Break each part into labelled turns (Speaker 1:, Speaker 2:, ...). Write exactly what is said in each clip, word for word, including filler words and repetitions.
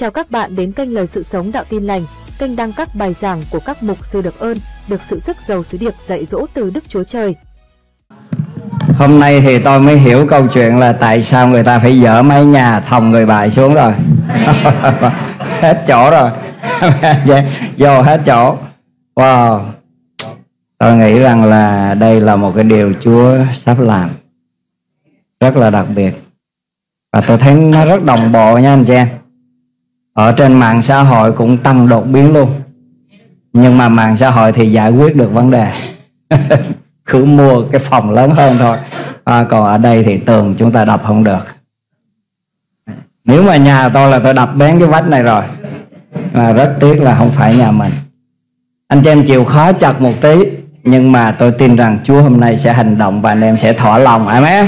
Speaker 1: Chào các bạn đến kênh Lời Sự Sống Đạo Tin Lành, kênh đăng các bài giảng của các mục sư được ơn, được sự sức giàu sứ điệp dạy dỗ từ Đức Chúa Trời.
Speaker 2: Hôm nay thì tôi mới hiểu câu chuyện là tại sao người ta phải dỡ mái nhà thòng người bài xuống rồi. Hết chỗ rồi. Vô hết chỗ. Wow. Tôi nghĩ rằng là đây là một cái điều Chúa sắp làm rất là đặc biệt. Và tôi thấy nó rất đồng bộ nha anh chị em. Ở trên mạng xã hội cũng tăng đột biến luôn. Nhưng mà mạng xã hội thì giải quyết được vấn đề. Cứ mua cái phòng lớn hơn thôi. À, còn ở đây thì tường chúng ta đập không được. Nếu mà nhà tôi là tôi đập bén cái vách này rồi. Mà rất tiếc là không phải nhà mình. Anh chị em chịu khó chặt một tí, nhưng mà tôi tin rằng Chúa hôm nay sẽ hành động và anh em sẽ thỏa lòng. Amen.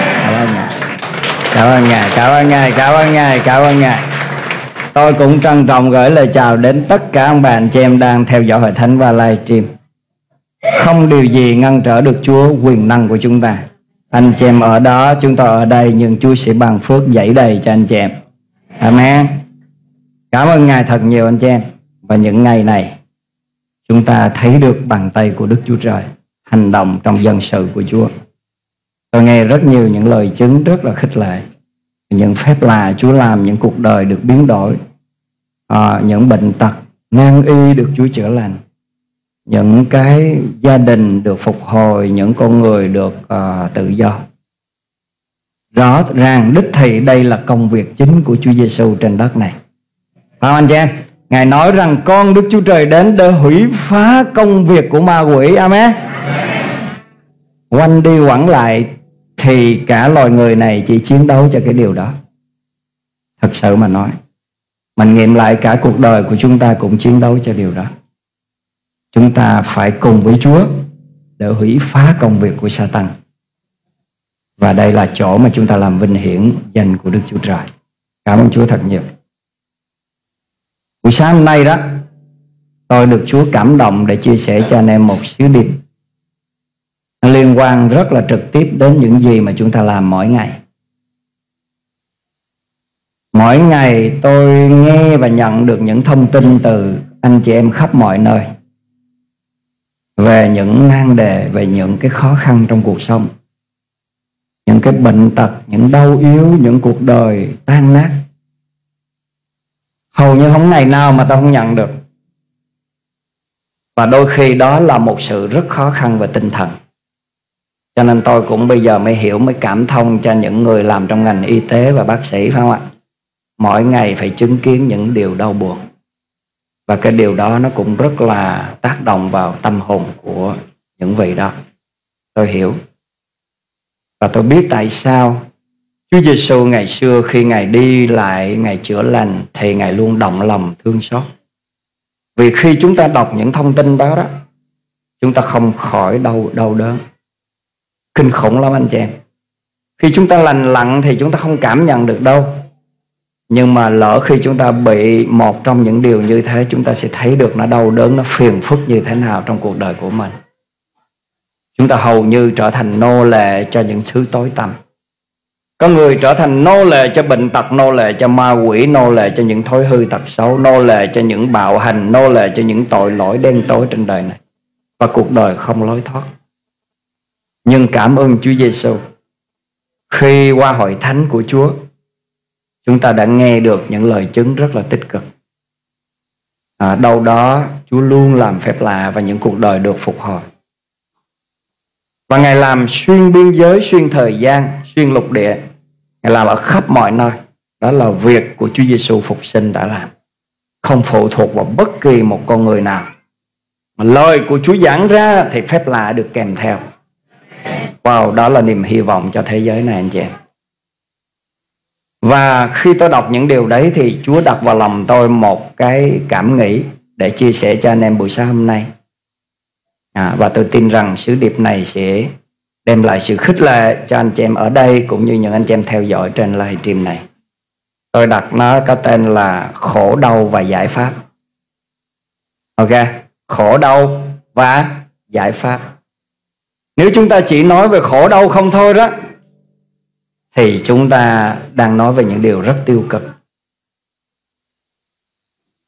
Speaker 2: Cảm ơn Ngài, cảm ơn Ngài, cảm ơn Ngài, cảm ơn Ngài. Tôi cũng trân trọng gửi lời chào đến tất cả ông bà anh chị em đang theo dõi hội thánh và livestream. Không điều gì ngăn trở được Chúa quyền năng của chúng ta. Anh chị em ở đó, chúng ta ở đây, nhưng Chúa sẽ ban phước dẫy đầy cho anh chị em. Amen. Cảm ơn Ngài thật nhiều anh chị em. Và những ngày này chúng ta thấy được bàn tay của Đức Chúa Trời hành động trong dân sự của Chúa. Tôi nghe rất nhiều những lời chứng rất là khích lệ. Những phép lạ Chúa làm, những cuộc đời được biến đổi, à, những bệnh tật nan y được Chúa chữa lành, những cái gia đình được phục hồi, những con người được uh, tự do. Rõ ràng đích thị đây là công việc chính của Chúa Giêsu trên đất này. Phải không anh chị em? Ngài nói rằng con Đức Chúa Trời đến để hủy phá công việc của ma quỷ. Amen. Quanh đi quẩn lại thì cả loài người này chỉ chiến đấu cho cái điều đó. Thật sự mà nói, mình nghiệm lại cả cuộc đời của chúng ta cũng chiến đấu cho điều đó. Chúng ta phải cùng với Chúa để hủy phá công việc của Satan. Và đây là chỗ mà chúng ta làm vinh hiển danh của Đức Chúa Trời. Cảm ơn Chúa thật nhiều. Buổi sáng hôm nay đó, tôi được Chúa cảm động để chia sẻ cho anh em một sứ điệp liên quan rất là trực tiếp đến những gì mà chúng ta làm mỗi ngày. Mỗi ngày tôi nghe và nhận được những thông tin từ anh chị em khắp mọi nơi về những nan đề, về những cái khó khăn trong cuộc sống, những cái bệnh tật, những đau yếu, những cuộc đời tan nát. Hầu như không ngày nào mà tôi không nhận được. Và đôi khi đó là một sự rất khó khăn về tinh thần. Cho nên tôi cũng bây giờ mới hiểu, mới cảm thông cho những người làm trong ngành y tế và bác sĩ, phải không ạ? Mỗi ngày phải chứng kiến những điều đau buồn. Và cái điều đó nó cũng rất là tác động vào tâm hồn của những vị đó. Tôi hiểu. Và tôi biết tại sao Chúa Giêsu ngày xưa khi Ngài đi lại, Ngài chữa lành thì Ngài luôn động lòng thương xót. Vì khi chúng ta đọc những thông tin đó đó, chúng ta không khỏi đau, đau đớn. Kinh khủng lắm anh chị em. Khi chúng ta lành lặn thì chúng ta không cảm nhận được đâu. Nhưng mà lỡ khi chúng ta bị một trong những điều như thế, chúng ta sẽ thấy được nó đau đớn, nó phiền phức như thế nào trong cuộc đời của mình. Chúng ta hầu như trở thành nô lệ cho những thứ tối tăm. Có người trở thành nô lệ cho bệnh tật, nô lệ cho ma quỷ, nô lệ cho những thói hư tật xấu, nô lệ cho những bạo hành, nô lệ cho những tội lỗi đen tối trên đời này. Và cuộc đời không lối thoát. Nhưng cảm ơn Chúa Giêsu, khi qua hội thánh của Chúa, chúng ta đã nghe được những lời chứng rất là tích cực. À, đâu đó Chúa luôn làm phép lạ và những cuộc đời được phục hồi. Và Ngài làm xuyên biên giới, xuyên thời gian, xuyên lục địa. Ngài làm ở khắp mọi nơi. Đó là việc của Chúa Giêsu phục sinh đã làm. Không phụ thuộc vào bất kỳ một con người nào. Mà lời của Chúa giảng ra thì phép lạ được kèm theo. Wow, đó là niềm hy vọng cho thế giới này anh chị em. Và khi tôi đọc những điều đấy thì Chúa đặt vào lòng tôi một cái cảm nghĩ để chia sẻ cho anh em buổi sáng hôm nay. À, và tôi tin rằng sứ điệp này sẽ đem lại sự khích lệ cho anh chị em ở đây cũng như những anh chị em theo dõi trên livestream này. Tôi đặt nó có tên là khổ đau và giải pháp. Ok, khổ đau và giải pháp. Nếu chúng ta chỉ nói về khổ đau không thôi đó thì chúng ta đang nói về những điều rất tiêu cực.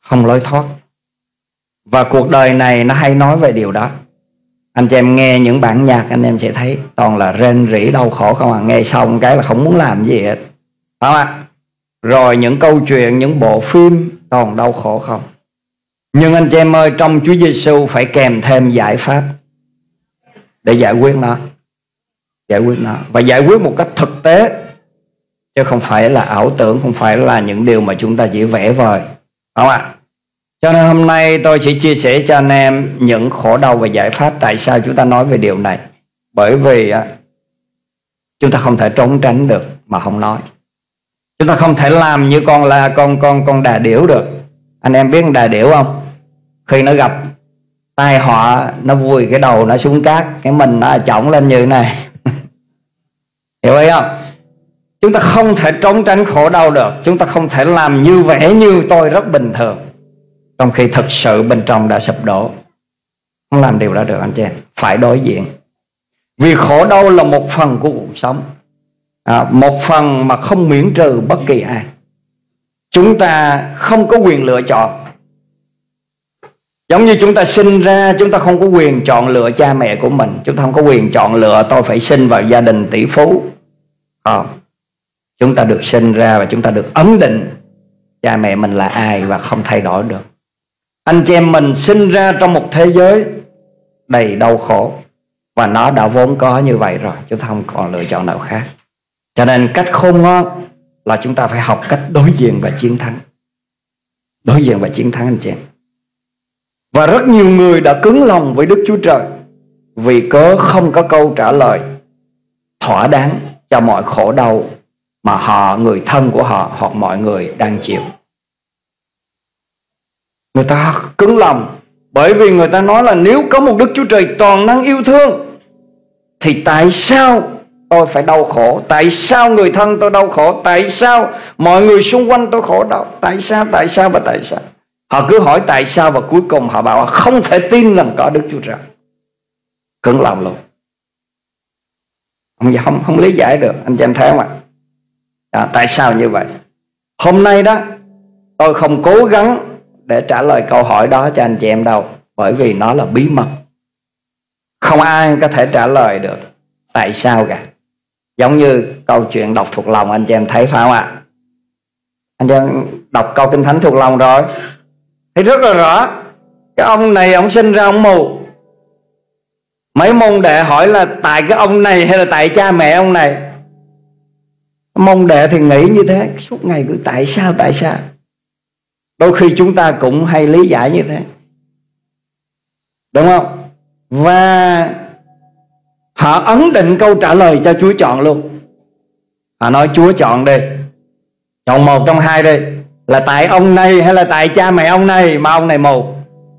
Speaker 2: không lối thoát. Và cuộc đời này nó hay nói về điều đó. Anh chị em nghe những bản nhạc anh em sẽ thấy toàn là rên rỉ đau khổ không à. Nghe xong cái là không muốn làm gì hết, phải không ạ? Rồi những câu chuyện, những bộ phim toàn đau khổ không. Nhưng anh chị em ơi, trong Chúa Giêsu phải kèm thêm giải pháp để giải quyết nó. Giải quyết nó và giải quyết một cách thực tế, chứ không phải là ảo tưởng, không phải là những điều mà chúng ta chỉ vẽ vời, phải không ạ? Cho nên hôm nay tôi sẽ chia sẻ cho anh em những khổ đau và giải pháp. Tại sao chúng ta nói về điều này? Bởi vì chúng ta không thể trốn tránh được mà không nói. Chúng ta không thể làm như con là con con con đà điểu được. Anh em biết con đà điểu không? Khi nó gặp tai họa, nó vùi cái đầu nó xuống cát, cái mình nó chổng lên như thế này. Hiểu ý không? Chúng ta không thể trốn tránh khổ đau được. Chúng ta không thể làm như vẻ như tôi rất bình thường, trong khi thực sự bên trong đã sụp đổ. Không làm điều đó được anh chị em. Phải đối diện. Vì khổ đau là một phần của cuộc sống, à, một phần mà không miễn trừ bất kỳ ai. Chúng ta không có quyền lựa chọn. Giống như chúng ta sinh ra, chúng ta không có quyền chọn lựa cha mẹ của mình. Chúng ta không có quyền chọn lựa tôi phải sinh vào gia đình tỷ phú. Không. Chúng ta được sinh ra và chúng ta được ấn định cha mẹ mình là ai và không thay đổi được. Anh chị em mình sinh ra trong một thế giới đầy đau khổ, và nó đã vốn có như vậy rồi. Chúng ta không còn lựa chọn nào khác. Cho nên cách khôn ngoan là chúng ta phải học cách đối diện và chiến thắng. Đối diện và chiến thắng anh chị em. Và rất nhiều người đã cứng lòng với Đức Chúa Trời vì cớ không có câu trả lời thỏa đáng cho mọi khổ đau mà họ, người thân của họ hoặc mọi người đang chịu. Người ta cứng lòng bởi vì người ta nói là nếu có một Đức Chúa Trời toàn năng yêu thương thì tại sao tôi phải đau khổ? Tại sao người thân tôi đau khổ? Tại sao mọi người xung quanh tôi khổ đau? Tại sao, tại sao và tại sao? Họ cứ hỏi tại sao và cuối cùng họ bảo không thể tin rằng có Đức Chúa Trời. Cứng lòng luôn. Không, không, không lý giải được. Anh chị em thấy không ạ? À, tại sao như vậy? Hôm nay đó tôi không cố gắng để trả lời câu hỏi đó cho anh chị em đâu, bởi vì nó là bí mật. Không ai có thể trả lời được tại sao cả. Giống như câu chuyện đọc thuộc lòng, anh chị em thấy phải không ạ? Anh chị em đọc câu Kinh Thánh thuộc lòng rồi, thấy rất là rõ. Cái ông này ông sinh ra ông mù. Mấy môn đệ hỏi là tại cái ông này hay là tại cha mẹ ông này. Môn đệ thì nghĩ như thế, suốt ngày cứ tại sao tại sao. Đôi khi chúng ta cũng hay lý giải như thế, đúng không? Và họ ấn định câu trả lời cho Chúa chọn luôn. Họ nói Chúa chọn đi, chọn một trong hai đi, là tại ông này hay là tại cha mẹ ông này mà ông này mù.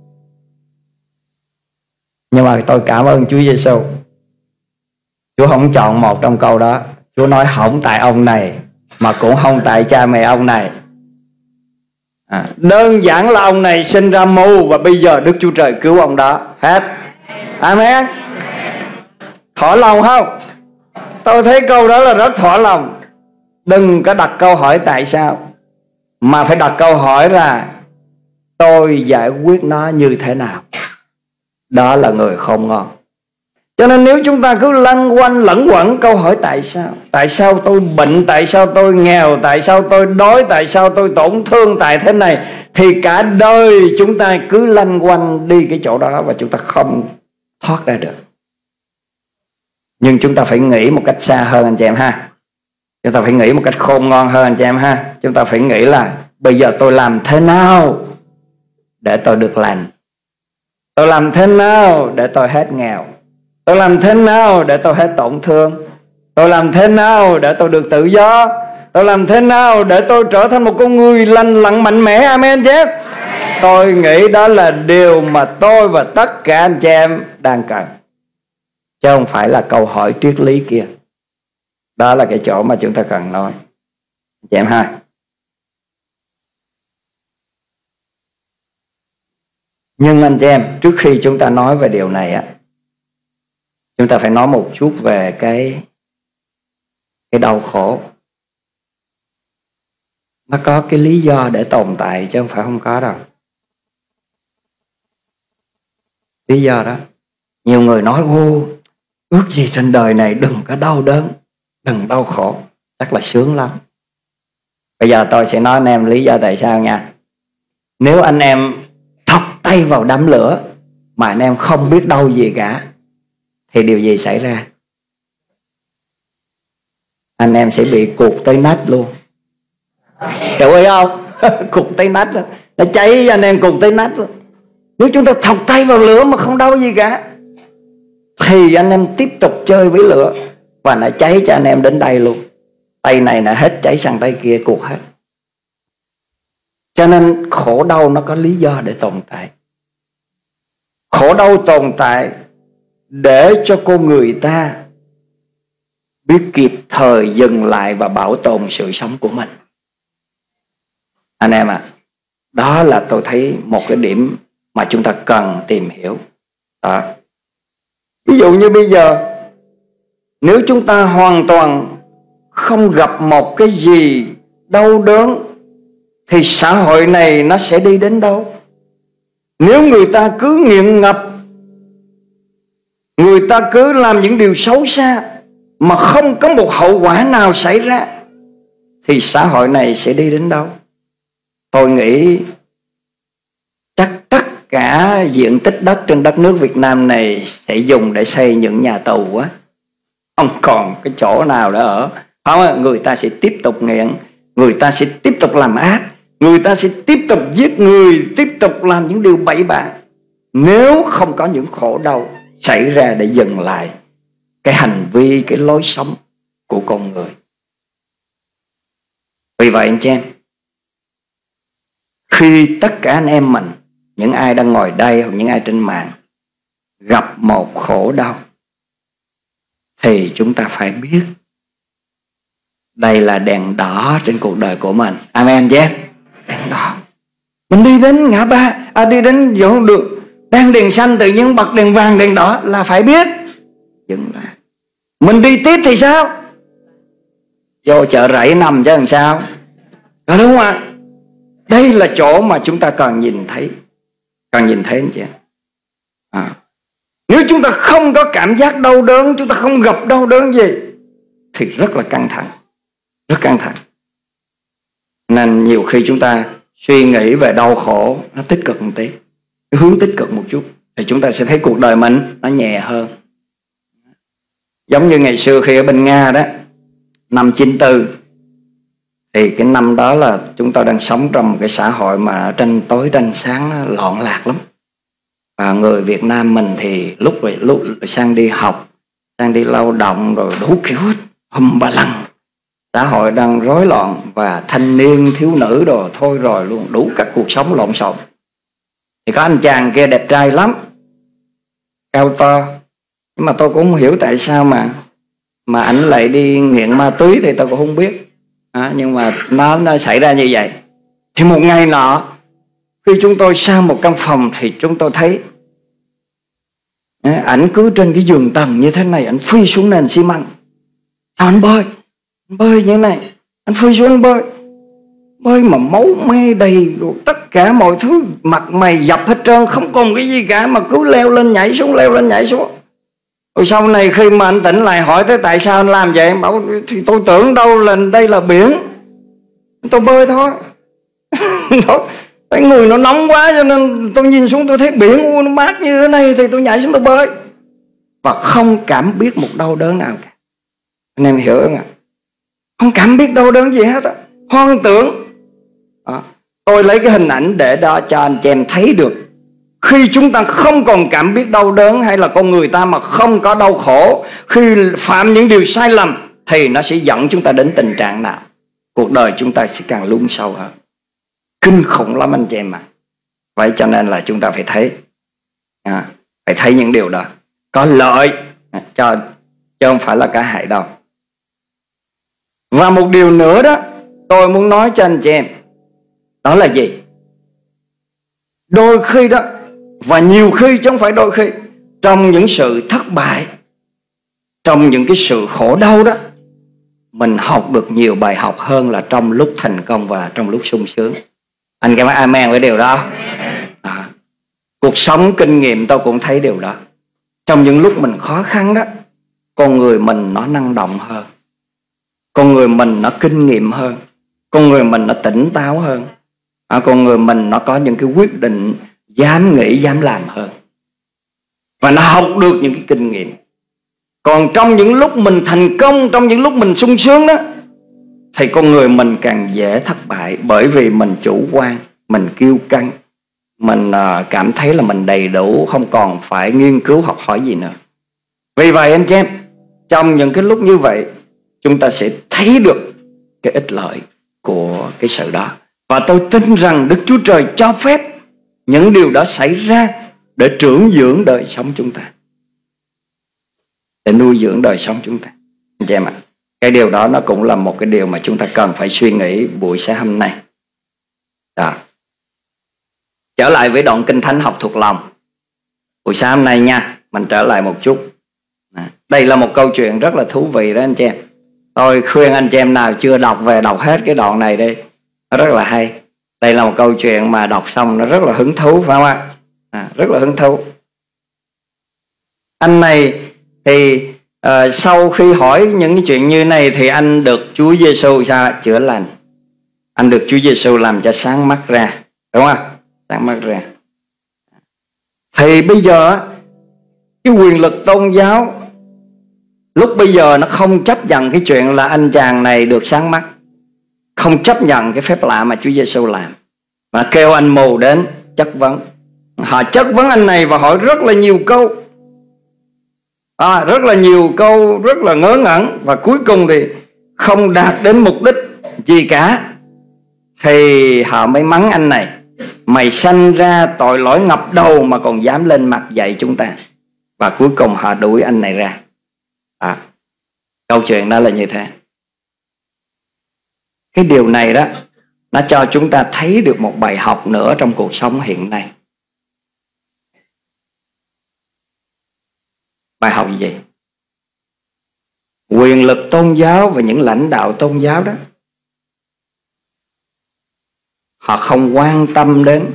Speaker 2: Nhưng mà tôi cảm ơn Chúa Giêsu, Chúa không chọn một trong câu đó. Chúa nói không tại ông này mà cũng không tại cha mẹ ông này. À, đơn giản là ông này sinh ra mù và bây giờ Đức Chúa Trời cứu ông đó. Hết. Amen. Thỏa lòng không? Tôi thấy câu đó là rất thỏa lòng. Đừng có đặt câu hỏi tại sao, mà phải đặt câu hỏi là tôi giải quyết nó như thế nào. Đó là người khôn ngoan. Cho nên nếu chúng ta cứ lăn quanh lẫn quẩn câu hỏi tại sao, tại sao tôi bệnh, tại sao tôi nghèo, tại sao tôi đói, tại sao tôi tổn thương, tại thế này, thì cả đời chúng ta cứ lăn quanh đi cái chỗ đó và chúng ta không thoát ra được. Nhưng chúng ta phải nghĩ một cách xa hơn anh chị em ha. Chúng ta phải nghĩ một cách khôn ngoan hơn anh chị em ha. Chúng ta phải nghĩ là bây giờ tôi làm thế nào để tôi được lành? Tôi làm thế nào để tôi hết nghèo? Tôi làm thế nào để tôi hết tổn thương? Tôi làm thế nào để tôi được tự do? Tôi làm thế nào để tôi trở thành một con người lành lặn mạnh mẽ? Amen chứ? Tôi nghĩ đó là điều mà tôi và tất cả anh chị em đang cần, chứ không phải là câu hỏi triết lý kia. Đó là cái chỗ mà chúng ta cần nói anh chị em ha. Nhưng anh chị em, trước khi chúng ta nói về điều này á, chúng ta phải nói một chút về cái cái đau khổ. Nó có cái lý do để tồn tại chứ không phải không có đâu. Lý do đó. Nhiều người nói ô, ước gì trên đời này đừng có đau đớn, đừng đau khổ, chắc là sướng lắm. Bây giờ tôi sẽ nói anh em lý do tại sao nha. Nếu anh em thọc tay vào đám lửa mà anh em không biết đau gì cả, thì điều gì xảy ra? Anh em sẽ bị cụt tới nách luôn. Hiểu ý không? Cụt tới nách luôn. Nó cháy anh em cụt tới nách luôn. Nếu chúng ta thọc tay vào lửa mà không đau gì cả, thì anh em tiếp tục chơi với lửa và nó cháy cho anh em đến đây luôn. Tay này là hết, cháy sang tay kia cụt hết. Cho nên khổ đau nó có lý do để tồn tại. Khổ đau tồn tại để cho con người ta biết kịp thời dừng lại và bảo tồn sự sống của mình. Anh em à, đó là tôi thấy một cái điểm mà chúng ta cần tìm hiểu. Đó. Ví dụ như bây giờ, nếu chúng ta hoàn toàn không gặp một cái gì đau đớn, thì xã hội này nó sẽ đi đến đâu? Nếu người ta cứ nghiện ngập, người ta cứ làm những điều xấu xa mà không có một hậu quả nào xảy ra, thì xã hội này sẽ đi đến đâu? Tôi nghĩ chắc tất cả diện tích đất trên đất nước Việt Nam này sẽ dùng để xây những nhà tù quá, không còn cái chỗ nào để ở. Không, người ta sẽ tiếp tục nghiện, người ta sẽ tiếp tục làm ác, người ta sẽ tiếp tục giết người, tiếp tục làm những điều bậy bạ, nếu không có những khổ đau xảy ra để dừng lại cái hành vi, cái lối sống của con người. Vì vậy anh chị em, khi tất cả anh em mình, những ai đang ngồi đây hoặc những ai trên mạng, gặp một khổ đau, thì chúng ta phải biết đây là đèn đỏ trên cuộc đời của mình. Amen chứ? Đèn đỏ. Mình đi đến ngã ba, à, đi đến chỗ không được, đang đèn xanh tự nhiên bật đèn vàng, đèn đỏ là phải biết dừng lại. Mình đi tiếp thì sao? Vô chợ rẫy nằm chứ làm sao? Đó, đúng không ạ? Đây là chỗ mà chúng ta cần nhìn thấy, cần nhìn thấy anh chị. À. Nếu chúng ta không có cảm giác đau đớn, chúng ta không gặp đau đớn gì, thì rất là căng thẳng, rất căng thẳng. Nên nhiều khi chúng ta suy nghĩ về đau khổ nó tích cực một tí, hướng tích cực một chút, thì chúng ta sẽ thấy cuộc đời mình nó nhẹ hơn. Giống như ngày xưa khi ở bên Nga đó, năm chín tư, thì cái năm đó là chúng ta đang sống trong một cái xã hội mà tranh tối tranh sáng, nó loạn lạc lắm. Và người Việt Nam mình thì lúc rồi lúc sang đi học, sang đi lao động, rồi đủ kiểu hùm ba lăng. Xã hội đang rối loạn và thanh niên thiếu nữ đồ thôi rồi luôn, đủ các cuộc sống lộn xộn. Thì có anh chàng kia đẹp trai lắm, cao to, nhưng mà tôi cũng không hiểu tại sao mà mà ảnh lại đi nghiện ma túy thì tôi cũng không biết. À, nhưng mà nó, nó xảy ra như vậy. Thì một ngày nọ, khi chúng tôi sang một căn phòng, thì chúng tôi thấy à, ảnh cứ trên cái giường tầng như thế này, ảnh phi xuống nền xi măng. Sao anh bơi? Anh bơi như thế này, anh phi xuống anh bơi. Bơi mà máu me đầy rồi, tất cả mọi thứ mặt mày dập hết trơn, không còn cái gì cả, mà cứ leo lên nhảy xuống, leo lên nhảy xuống. Rồi sau này khi mà anh tỉnh lại hỏi tới tại sao anh làm vậy, anh bảo thì tôi tưởng đâu là đây là biển, tôi bơi thôi. Cái người nó nóng quá cho nên tôi nhìn xuống tôi thấy biển nó mát như thế này thì tôi nhảy xuống tôi bơi, và không cảm biết một đau đớn nào cả. Anh em hiểu không ạ? Không cảm biết đau đớn gì hết á, hoang tưởng. Đó. Tôi lấy cái hình ảnh để đó cho anh chị em thấy được, khi chúng ta không còn cảm biết đau đớn, hay là con người ta mà không có đau khổ, khi phạm những điều sai lầm, thì nó sẽ dẫn chúng ta đến tình trạng nào? Cuộc đời chúng ta sẽ càng lún sâu hơn. Kinh khủng lắm anh chị em ạ. Vậy cho nên là chúng ta phải thấy à, phải thấy những điều đó có lợi à, cho, chứ không phải là cả hại đâu. Và một điều nữa đó tôi muốn nói cho anh chị em, đó là gì? Đôi khi đó, và nhiều khi chứ không phải đôi khi, trong những sự thất bại, trong những cái sự khổ đau đó, mình học được nhiều bài học hơn là trong lúc thành công và trong lúc sung sướng. Anh cảm ơn amen với điều đó. À. Cuộc sống kinh nghiệm tôi cũng thấy điều đó. Trong những lúc mình khó khăn đó, con người mình nó năng động hơn, con người mình nó kinh nghiệm hơn, con người mình nó tỉnh táo hơn, à, con người mình nó có những cái quyết định dám nghĩ, dám làm hơn, và nó học được những cái kinh nghiệm. Còn trong những lúc mình thành công, trong những lúc mình sung sướng đó, thì con người mình càng dễ thất bại, bởi vì mình chủ quan, mình kiêu căng, mình cảm thấy là mình đầy đủ, không còn phải nghiên cứu học hỏi gì nữa. Vì vậy anh chị em, trong những cái lúc như vậy, chúng ta sẽ thấy được cái ích lợi của cái sự đó. Và tôi tin rằng Đức Chúa Trời cho phép những điều đó xảy ra để trưởng dưỡng đời sống chúng ta, để nuôi dưỡng đời sống chúng ta. Anh chị em ạ, cái điều đó nó cũng là một cái điều mà chúng ta cần phải suy nghĩ buổi sáng hôm nay. Đó. Trở lại với đoạn Kinh Thánh học thuộc lòng buổi sáng hôm nay nha, mình trở lại một chút. Đây là một câu chuyện rất là thú vị đó anh chị em. Tôi khuyên anh chị em nào chưa đọc về đọc hết cái đoạn này đi, nó rất là hay. Đây là một câu chuyện mà đọc xong nó rất là hứng thú, phải không ạ? À, rất là hứng thú. Anh này thì uh, sau khi hỏi những cái chuyện như này thì anh được Chúa Giêsu sao chữa lành. Anh được Chúa Giêsu làm cho sáng mắt ra, đúng không? Sáng mắt ra. Thì bây giờ cái quyền lực tôn giáo lúc bây giờ nó không chấp nhận cái chuyện là anh chàng này được sáng mắt, không chấp nhận cái phép lạ mà Chúa Giêsu làm, mà kêu anh mù đến chất vấn. Họ chất vấn anh này và hỏi rất là nhiều câu, à, rất là nhiều câu rất là ngớ ngẩn, và cuối cùng thì không đạt đến mục đích gì cả. Thì họ mới mắng anh này: mày sanh ra tội lỗi ngập đầu mà còn dám lên mặt dạy chúng ta. Và cuối cùng họ đuổi anh này ra. À, câu chuyện đó là như thế. Cái điều này đó, nó cho chúng ta thấy được một bài học nữa trong cuộc sống hiện nay. Bài học gì vậy? Quyền lực tôn giáo và những lãnh đạo tôn giáo đó, họ không quan tâm đến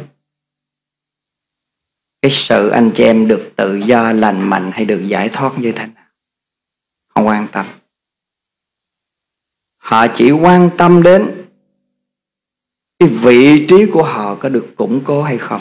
Speaker 2: cái sự anh chị em được tự do, lành mạnh hay được giải thoát như thế nào. Không quan tâm. Họ chỉ quan tâm đến cái vị trí của họ có được củng cố hay không.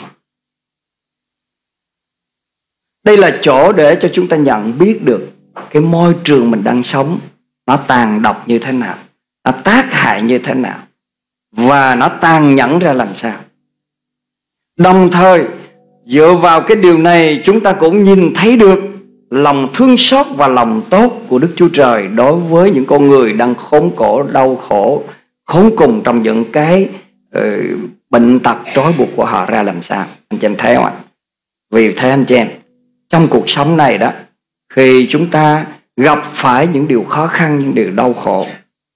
Speaker 2: Đây là chỗ để cho chúng ta nhận biết được cái môi trường mình đang sống nó tàn độc như thế nào, nó tác hại như thế nào, và nó tàn nhẫn ra làm sao. Đồng thời dựa vào cái điều này, chúng ta cũng nhìn thấy được lòng thương xót và lòng tốt của Đức Chúa Trời đối với những con người đang khốn khổ, đau khổ, khốn cùng trong những cái uh, bệnh tật trói buộc của họ ra làm sao. Anh chị em thấy không ạ? Vì thế anh chị em, trong cuộc sống này đó, khi chúng ta gặp phải những điều khó khăn, những điều đau khổ,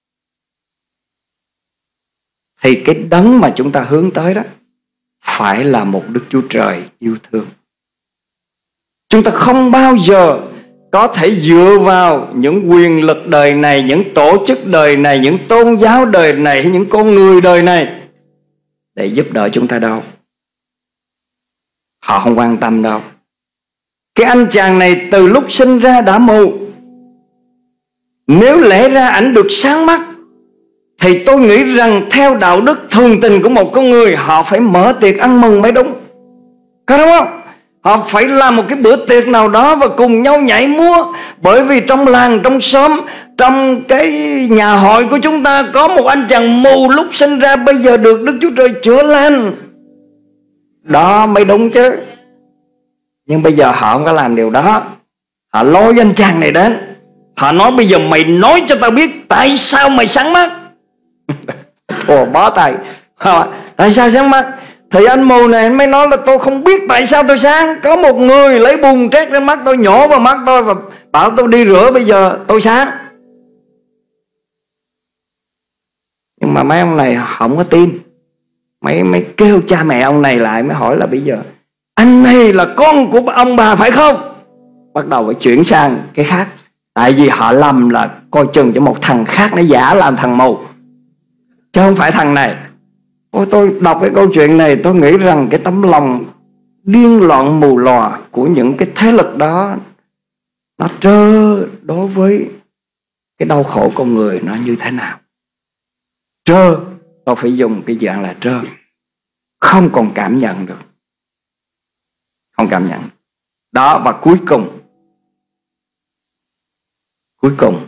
Speaker 2: thì cái đấng mà chúng ta hướng tới đó phải là một Đức Chúa Trời yêu thương. Chúng ta không bao giờ có thể dựa vào những quyền lực đời này, những tổ chức đời này, những tôn giáo đời này, hay những con người đời này để giúp đỡ chúng ta đâu. Họ không quan tâm đâu. Cái anh chàng này từ lúc sinh ra đã mù. Nếu lẽ ra ảnh được sáng mắt, thì tôi nghĩ rằng theo đạo đức thường tình của một con người, họ phải mở tiệc ăn mừng mới đúng. Có đúng không? Họ phải làm một cái bữa tiệc nào đó và cùng nhau nhảy múa. Bởi vì trong làng, trong xóm, trong cái nhà hội của chúng ta có một anh chàng mù lúc sinh ra, bây giờ được Đức Chúa Trời chữa lành. Đó mới đúng chứ. Nhưng bây giờ họ không có làm điều đó. Họ lôi anh chàng này đến, họ nói bây giờ mày nói cho tao biết tại sao mày sáng mắt. Ồ, bó tay. Tại sao sáng mắt? Thì anh mù này anh mới nói là tôi không biết tại sao tôi sáng. Có một người lấy bùn trét lên mắt tôi, nhổ vào mắt tôi và bảo tôi đi rửa, bây giờ tôi sáng. Nhưng mà mấy ông này không có tin. Mấy, mấy kêu cha mẹ ông này lại, mới hỏi là bây giờ anh này là con của ông bà phải không? Bắt đầu phải chuyển sang cái khác. Tại vì họ lầm là coi chừng cho một thằng khác nó giả làm thằng mù, chứ không phải thằng này. Ôi, tôi đọc cái câu chuyện này tôi nghĩ rằng cái tấm lòng điên loạn mù lòa của những cái thế lực đó, nó trơ đối với cái đau khổ con người nó như thế nào. Trơ, tôi phải dùng cái dạng là trơ, không còn cảm nhận được, không cảm nhận đó. Và cuối cùng cuối cùng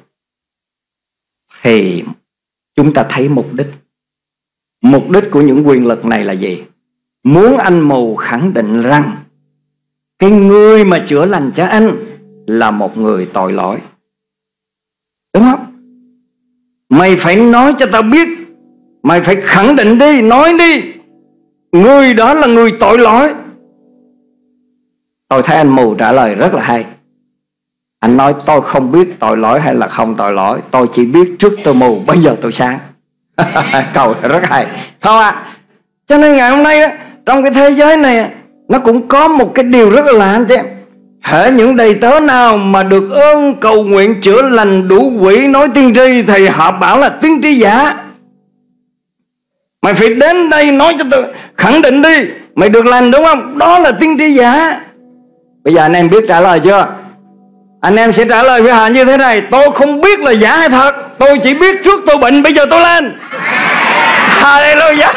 Speaker 2: thì chúng ta thấy mục đích. Mục đích của những quyền lực này là gì? Muốn anh mù khẳng định rằng cái người mà chữa lành cho anh là một người tội lỗi. Đúng không? Mày phải nói cho tao biết, mày phải khẳng định đi, nói đi, người đó là người tội lỗi. Tôi thấy anh mù trả lời rất là hay. Anh nói tôi không biết tội lỗi hay là không tội lỗi, tôi chỉ biết trước tôi mù, bây giờ tôi sáng. Câu rất hay, không ạ? À? Cho nên ngày hôm nay đó, trong cái thế giới này nó cũng có một cái điều rất là lạ anh chị em. Hễ những đầy tớ nào mà được ơn cầu nguyện chữa lành đủ quỷ nói tiên tri thì họ bảo là tiên tri giả. Mày phải đến đây nói cho tôi, khẳng định đi, mày được lành đúng không? Đó là tiên tri giả. Bây giờ anh em biết trả lời chưa? Anh em sẽ trả lời với họ như thế này: tôi không biết là giả hay thật, tôi chỉ biết trước tôi bệnh, bây giờ tôi lên. Hallelujah.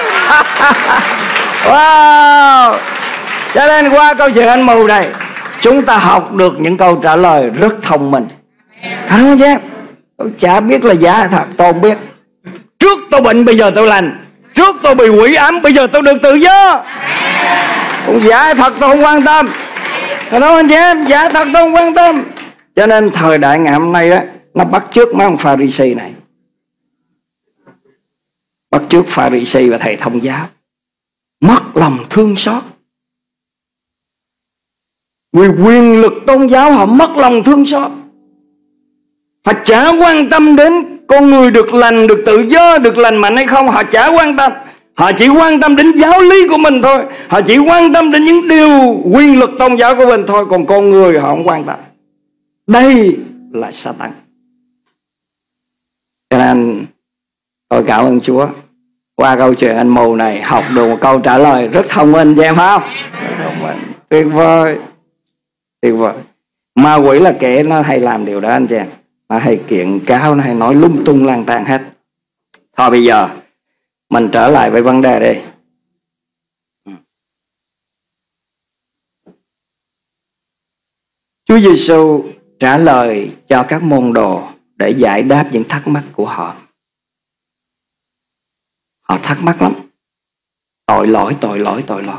Speaker 2: Wow. Cho nên qua câu chuyện anh mù này, chúng ta học được những câu trả lời rất thông minh. Không chứ? Tôi chả biết là giả hay thật, tôi không biết. Trước tôi bệnh, bây giờ tôi lành. Trước tôi bị quỷ ám, bây giờ tôi được tự do. Còn giả hay thật tôi không quan tâm. Thôi đó anh chị em, giả thật tôi không quan tâm. Cho nên thời đại ngày hôm nay đó, nó bắt chước mấy ông Pha-ri-si này, bắt chước Pha-ri-si và thầy thông giáo, mất lòng thương xót. Vì quyền lực tôn giáo họ mất lòng thương xót. Họ chả quan tâm đến con người được lành, được tự do, được lành mạnh hay không. Họ chả quan tâm. Họ chỉ quan tâm đến giáo lý của mình thôi. Họ chỉ quan tâm đến những điều quyền lực tôn giáo của mình thôi. Còn con người họ không quan tâm. Đây là Sa-tan. Cho nên tôi cảm ơn Chúa, qua câu chuyện anh mù này học được một câu trả lời rất thông minh, cho em không? Rất thông minh, tuyệt vời, tuyệt vời. Ma quỷ là kẻ nó hay làm điều đó anh chị em. Nó hay kiện cáo, nó hay nói lung tung lang tan hết. Thôi bây giờ mình trở lại với vấn đề đi. Chúa Giêsu trả lời cho các môn đồ để giải đáp những thắc mắc của họ. Họ thắc mắc lắm. Tội lỗi, tội lỗi, tội lỗi.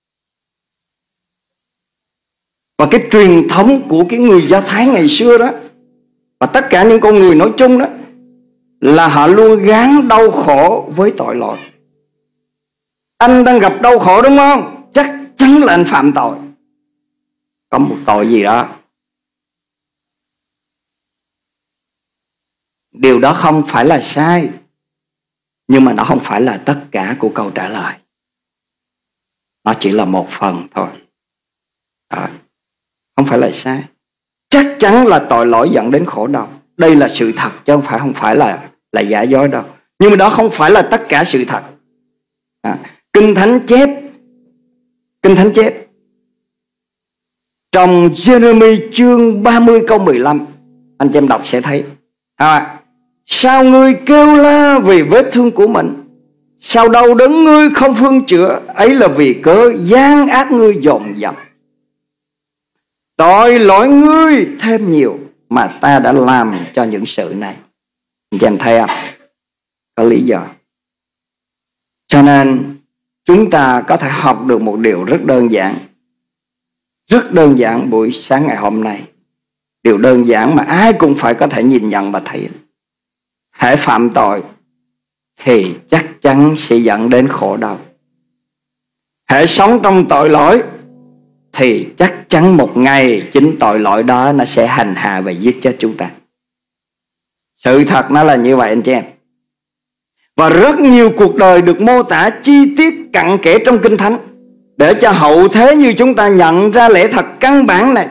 Speaker 2: Và cái truyền thống của cái người Do Thái ngày xưa đó, và tất cả những con người nói chung đó, là họ luôn gán đau khổ với tội lỗi. Anh đang gặp đau khổ đúng không? Chắc chắn là anh phạm tội. Có một tội gì đó. Điều đó không phải là sai, nhưng mà nó không phải là tất cả của câu trả lời. Nó chỉ là một phần thôi. Đó. Không phải là sai. Chắc chắn là tội lỗi dẫn đến khổ đau. Đây là sự thật chứ không phải không phải là là giả dối đâu. Nhưng mà đó không phải là tất cả sự thật. À, Kinh Thánh chép, Kinh Thánh chép trong Giê-rê-mi chương ba mươi câu mười lăm, anh chị em đọc sẽ thấy. À, sao ngươi kêu la vì vết thương của mình, sao đau đớn ngươi không phương chữa, ấy là vì cớ gian ác ngươi dồn dập. Tội lỗi ngươi thêm nhiều mà ta đã làm cho những sự này. Anh chị em thấy không? Có lý do. Cho nên chúng ta có thể học được một điều rất đơn giản. Rất đơn giản buổi sáng ngày hôm nay. Điều đơn giản mà ai cũng phải có thể nhìn nhận và thấy. Hễ phạm tội thì chắc chắn sẽ dẫn đến khổ đau. Hễ sống trong tội lỗi thì chắc chắn một ngày chính tội lỗi đó nó sẽ hành hạ và giết chết chúng ta. Sự thật nó là như vậy anh chị em. Và rất nhiều cuộc đời được mô tả chi tiết cặn kẽ trong Kinh Thánh để cho hậu thế như chúng ta nhận ra lẽ thật căn bản này.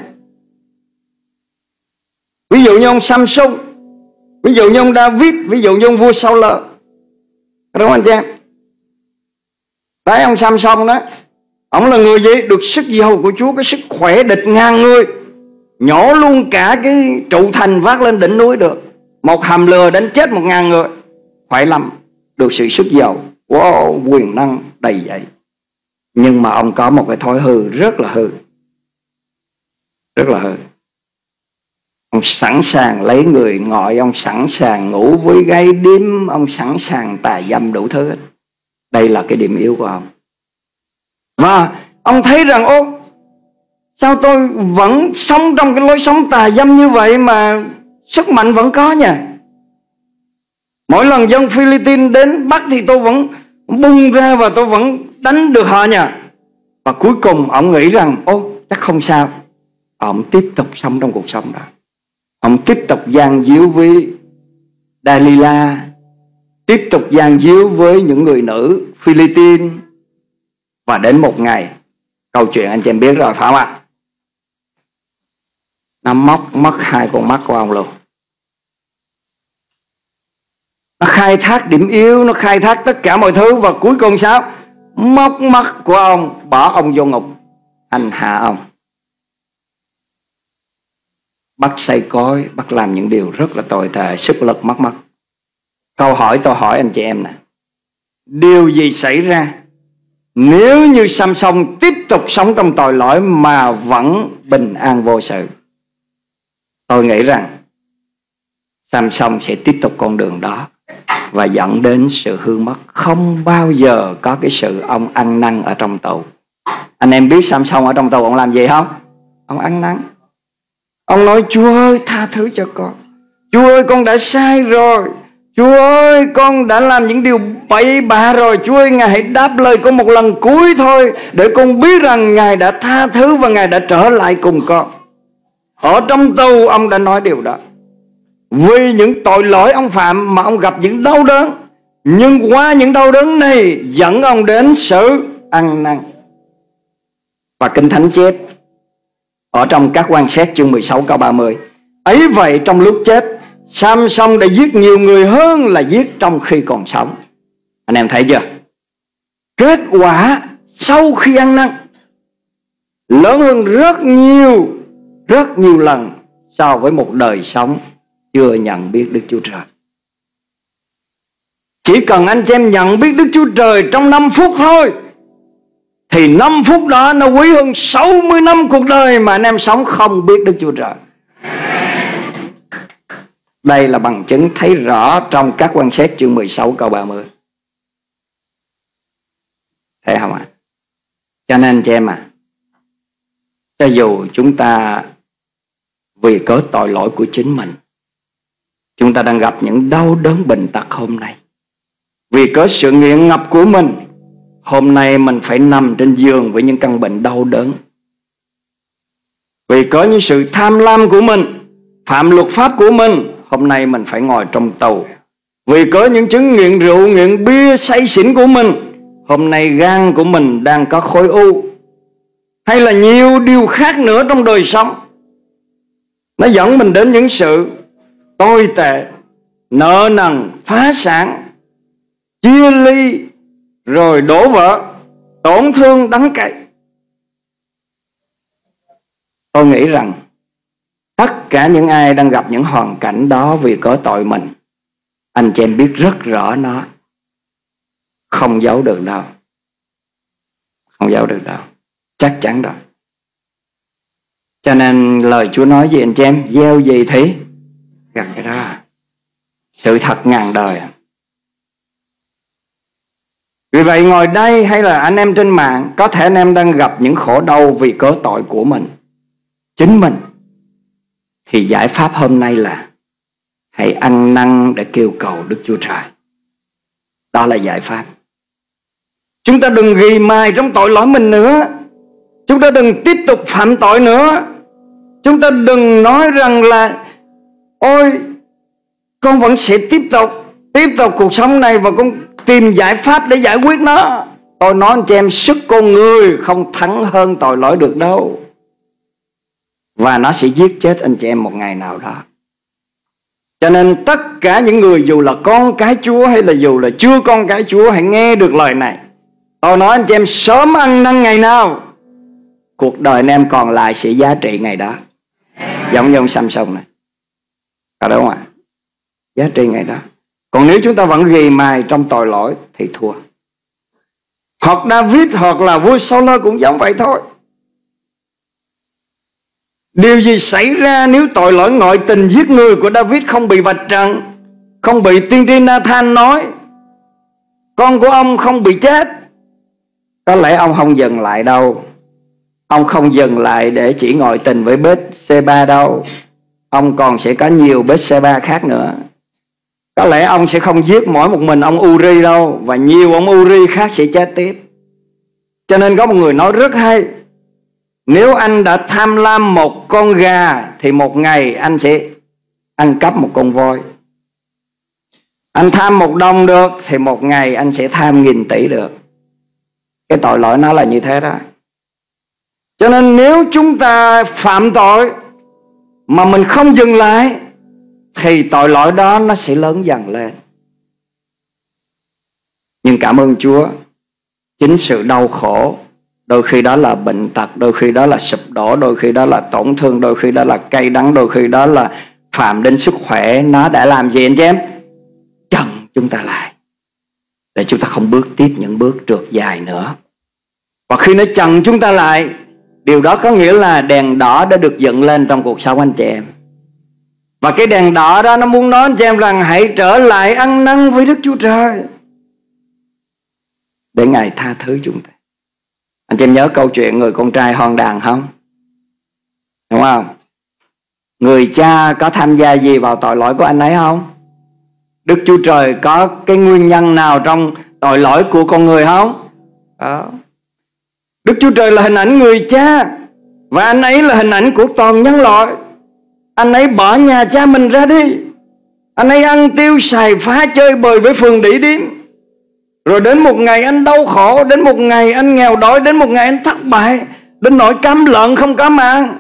Speaker 2: Ví dụ như ông Samson, ví dụ như ông David, ví dụ như ông vua Saul. Đúng không anh chị em? Thấy ông Samson đó, Ông là người gì? Được sức giàu của Chúa, cái sức khỏe địch ngàn người, nhổ luôn cả cái trụ thành vác lên đỉnh núi được. Một hầm lừa đánh chết một ngàn người. Khỏe lắm, được sự sức giàu, wow, quyền năng đầy dẫy. Nhưng mà ông có một cái thói hư, rất là hư, rất là hư. Ông sẵn sàng lấy người ngoại, ông sẵn sàng ngủ với gái điếm, ông sẵn sàng tà dâm đủ thứ hết. Đây là cái điểm yếu của ông. Và ông thấy rằng, ô, sao tôi vẫn sống trong cái lối sống tà dâm như vậy mà sức mạnh vẫn có nha. Mỗi lần dân Philippines đến Bắc thì tôi vẫn bung ra và tôi vẫn đánh được họ nha. Và cuối cùng ông nghĩ rằng, ô, chắc không sao. Ông tiếp tục sống trong cuộc sống đó. Ông tiếp tục gian díu với Dalila, tiếp tục gian díu với những người nữ Philippines. Và đến một ngày, câu chuyện anh chị em biết rồi phải không ạ? Nó móc mất hai con mắt của ông luôn. Nó khai thác điểm yếu, nó khai thác tất cả mọi thứ. Và cuối cùng sao? Móc mắt của ông, bỏ ông vô ngục, hành hạ ông, bắt xây cối, bắt làm những điều rất là tồi tệ, sức lực mất mất. Câu hỏi tôi hỏi anh chị em nè, điều gì xảy ra nếu như Samson tiếp tục sống trong tội lỗi mà vẫn bình an vô sự? Tôi nghĩ rằng Samson sẽ tiếp tục con đường đó và dẫn đến sự hư mất. Không bao giờ có cái sự ông ăn năn ở trong tù. Anh em biết Samson ở trong tù ông làm gì không? Ông ăn năn. Ông nói, Chúa ơi tha thứ cho con, Chúa ơi con đã sai rồi, Chúa ơi con đã làm những điều bậy bạ rồi, Chúa ơi Ngài hãy đáp lời con một lần cuối thôi, để con biết rằng Ngài đã tha thứ và Ngài đã trở lại cùng con. Ở trong tù ông đã nói điều đó. Vì những tội lỗi ông phạm mà ông gặp những đau đớn, nhưng qua những đau đớn này dẫn ông đến sự ăn năn. Và Kinh Thánh chép ở trong Các Quan Xét chương mười sáu câu ba mươi, ấy vậy trong lúc chết, Samson đã giết nhiều người hơn là giết trong khi còn sống. Anh em thấy chưa? Kết quả sau khi ăn năn lớn hơn rất nhiều, rất nhiều lần so với một đời sống chưa nhận biết Đức Chúa Trời. Chỉ cần anh chị em nhận biết Đức Chúa Trời trong năm phút thôi, thì năm phút đó nó quý hơn sáu mươi năm cuộc đời mà anh em sống không biết Đức Chúa Trời. Đây là bằng chứng thấy rõ trong Các Quan Xét chương mười sáu câu ba mươi. Thấy không ạ? À? Cho nên chị em à, cho dù chúng ta vì cớ tội lỗi của chính mình, chúng ta đang gặp những đau đớn bệnh tật hôm nay, vì cớ sự nghiện ngập của mình, hôm nay mình phải nằm trên giường với những căn bệnh đau đớn. Vì có những sự tham lam của mình, phạm luật pháp của mình, hôm nay mình phải ngồi trong tù. Vì có những chứng nghiện rượu, nghiện bia, say xỉn của mình, hôm nay gan của mình đang có khối u. Hay là nhiều điều khác nữa trong đời sống, nó dẫn mình đến những sự tồi tệ, nợ nần, phá sản, chia ly, rồi đổ vỡ, tổn thương đắng cay. Tôi nghĩ rằng tất cả những ai đang gặp những hoàn cảnh đó vì có tội mình, anh chị em biết rất rõ nó, không giấu được đâu, không giấu được đâu, chắc chắn rồi. Cho nên lời Chúa nói gì anh chị em? Gieo gì thì gặt cái đó. Sự thật ngàn đời. Vì vậy ngồi đây hay là anh em trên mạng, có thể anh em đang gặp những khổ đau vì cớ tội của mình, chính mình, thì giải pháp hôm nay là hãy ăn năn để kêu cầu Đức Chúa Trời. Đó là giải pháp. Chúng ta đừng ghi mài trong tội lỗi mình nữa. Chúng ta đừng tiếp tục phạm tội nữa. Chúng ta đừng nói rằng là ôi, con vẫn sẽ tiếp tục Tiếp tục cuộc sống này và con tìm giải pháp để giải quyết nó. Tôi nói anh chị em, sức con người không thắng hơn tội lỗi được đâu. Và nó sẽ giết chết anh chị em một ngày nào đó. Cho nên tất cả những người dù là con cái Chúa hay là dù là chưa con cái Chúa, hãy nghe được lời này. Tôi nói anh chị em, sớm ăn năn ngày nào, cuộc đời anh em còn lại sẽ giá trị ngày đó. Giống như ông Samson này, có đúng không ạ? Giá trị ngày đó. Còn nếu chúng ta vẫn ghi mài trong tội lỗi thì thua. Hoặc David hoặc là vua Saul cũng giống vậy thôi. Điều gì xảy ra nếu tội lỗi ngoại tình giết người của David không bị vạch trần, không bị tiên tri Nathan nói, con của ông không bị chết? Có lẽ ông không dừng lại đâu. Ông không dừng lại để chỉ ngoại tình với Bết-sê-ba đâu. Ông còn sẽ có nhiều Bết-sê-ba khác nữa. Có lẽ ông sẽ không giết mỗi một mình ông Uri đâu, và nhiều ông Uri khác sẽ chết tiếp. Cho nên có một người nói rất hay: nếu anh đã tham lam một con gà thì một ngày anh sẽ ăn cắp một con voi. Anh tham một đồng được thì một ngày anh sẽ tham nghìn tỷ được. Cái tội lỗi nó là như thế đó. Cho nên nếu chúng ta phạm tội mà mình không dừng lại thì tội lỗi đó nó sẽ lớn dần lên. Nhưng cảm ơn Chúa, chính sự đau khổ, đôi khi đó là bệnh tật, đôi khi đó là sụp đổ, đôi khi đó là tổn thương, đôi khi đó là cay đắng, đôi khi đó là phạm đến sức khỏe, nó đã làm gì anh chị em? Chặn chúng ta lại để chúng ta không bước tiếp những bước trượt dài nữa. Và khi nó chặn chúng ta lại, điều đó có nghĩa là đèn đỏ đã được dựng lên trong cuộc sống anh chị em. Và cái đèn đỏ đó nó muốn nói anh chị em rằng hãy trở lại ăn năn với Đức Chúa Trời để Ngài tha thứ chúng ta. Anh chị em nhớ câu chuyện người con trai hoang đàn không? Đúng không? Người cha có tham gia gì vào tội lỗi của anh ấy không? Đức Chúa Trời có cái nguyên nhân nào trong tội lỗi của con người không? Đó. Đức Chúa Trời là hình ảnh người cha, và anh ấy là hình ảnh của toàn nhân loại. Anh ấy bỏ nhà cha mình ra đi. Anh ấy ăn tiêu xài phá chơi bời với phường đỉ điếm. Rồi đến một ngày anh đau khổ, đến một ngày anh nghèo đói, đến một ngày anh thất bại, đến nỗi cám lợn không có ăn.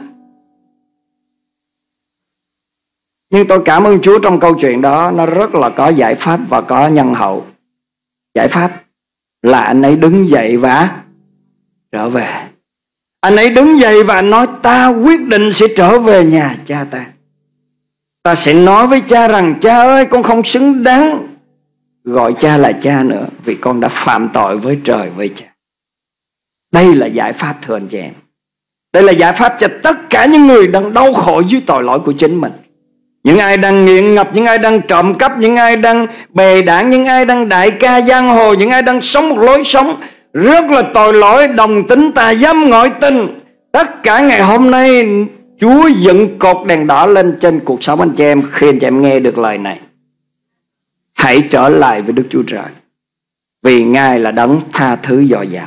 Speaker 2: Nhưng tôi cảm ơn Chúa, trong câu chuyện đó nó rất là có giải pháp và có nhân hậu. Giải pháp là anh ấy đứng dậy và trở về. Anh ấy đứng dậy và nói: ta quyết định sẽ trở về nhà cha ta. Ta sẽ nói với cha rằng: cha ơi, con không xứng đáng gọi cha là cha nữa, vì con đã phạm tội với trời, với cha. Đây là giải pháp, thưa anh chị em. Đây là giải pháp cho tất cả những người đang đau khổ dưới tội lỗi của chính mình. Những ai đang nghiện ngập, những ai đang trộm cắp, những ai đang bè đảng, những ai đang đại ca giang hồ, những ai đang sống một lối sống rất là tội lỗi, đồng tính, tà dâm, ngoại tình. Tất cả ngày hôm nay Chúa dựng cột đèn đỏ lên trên cuộc sống anh chị em khi anh chị em nghe được lời này. Hãy trở lại với Đức Chúa Trời, vì Ngài là đấng tha thứ dồi dào.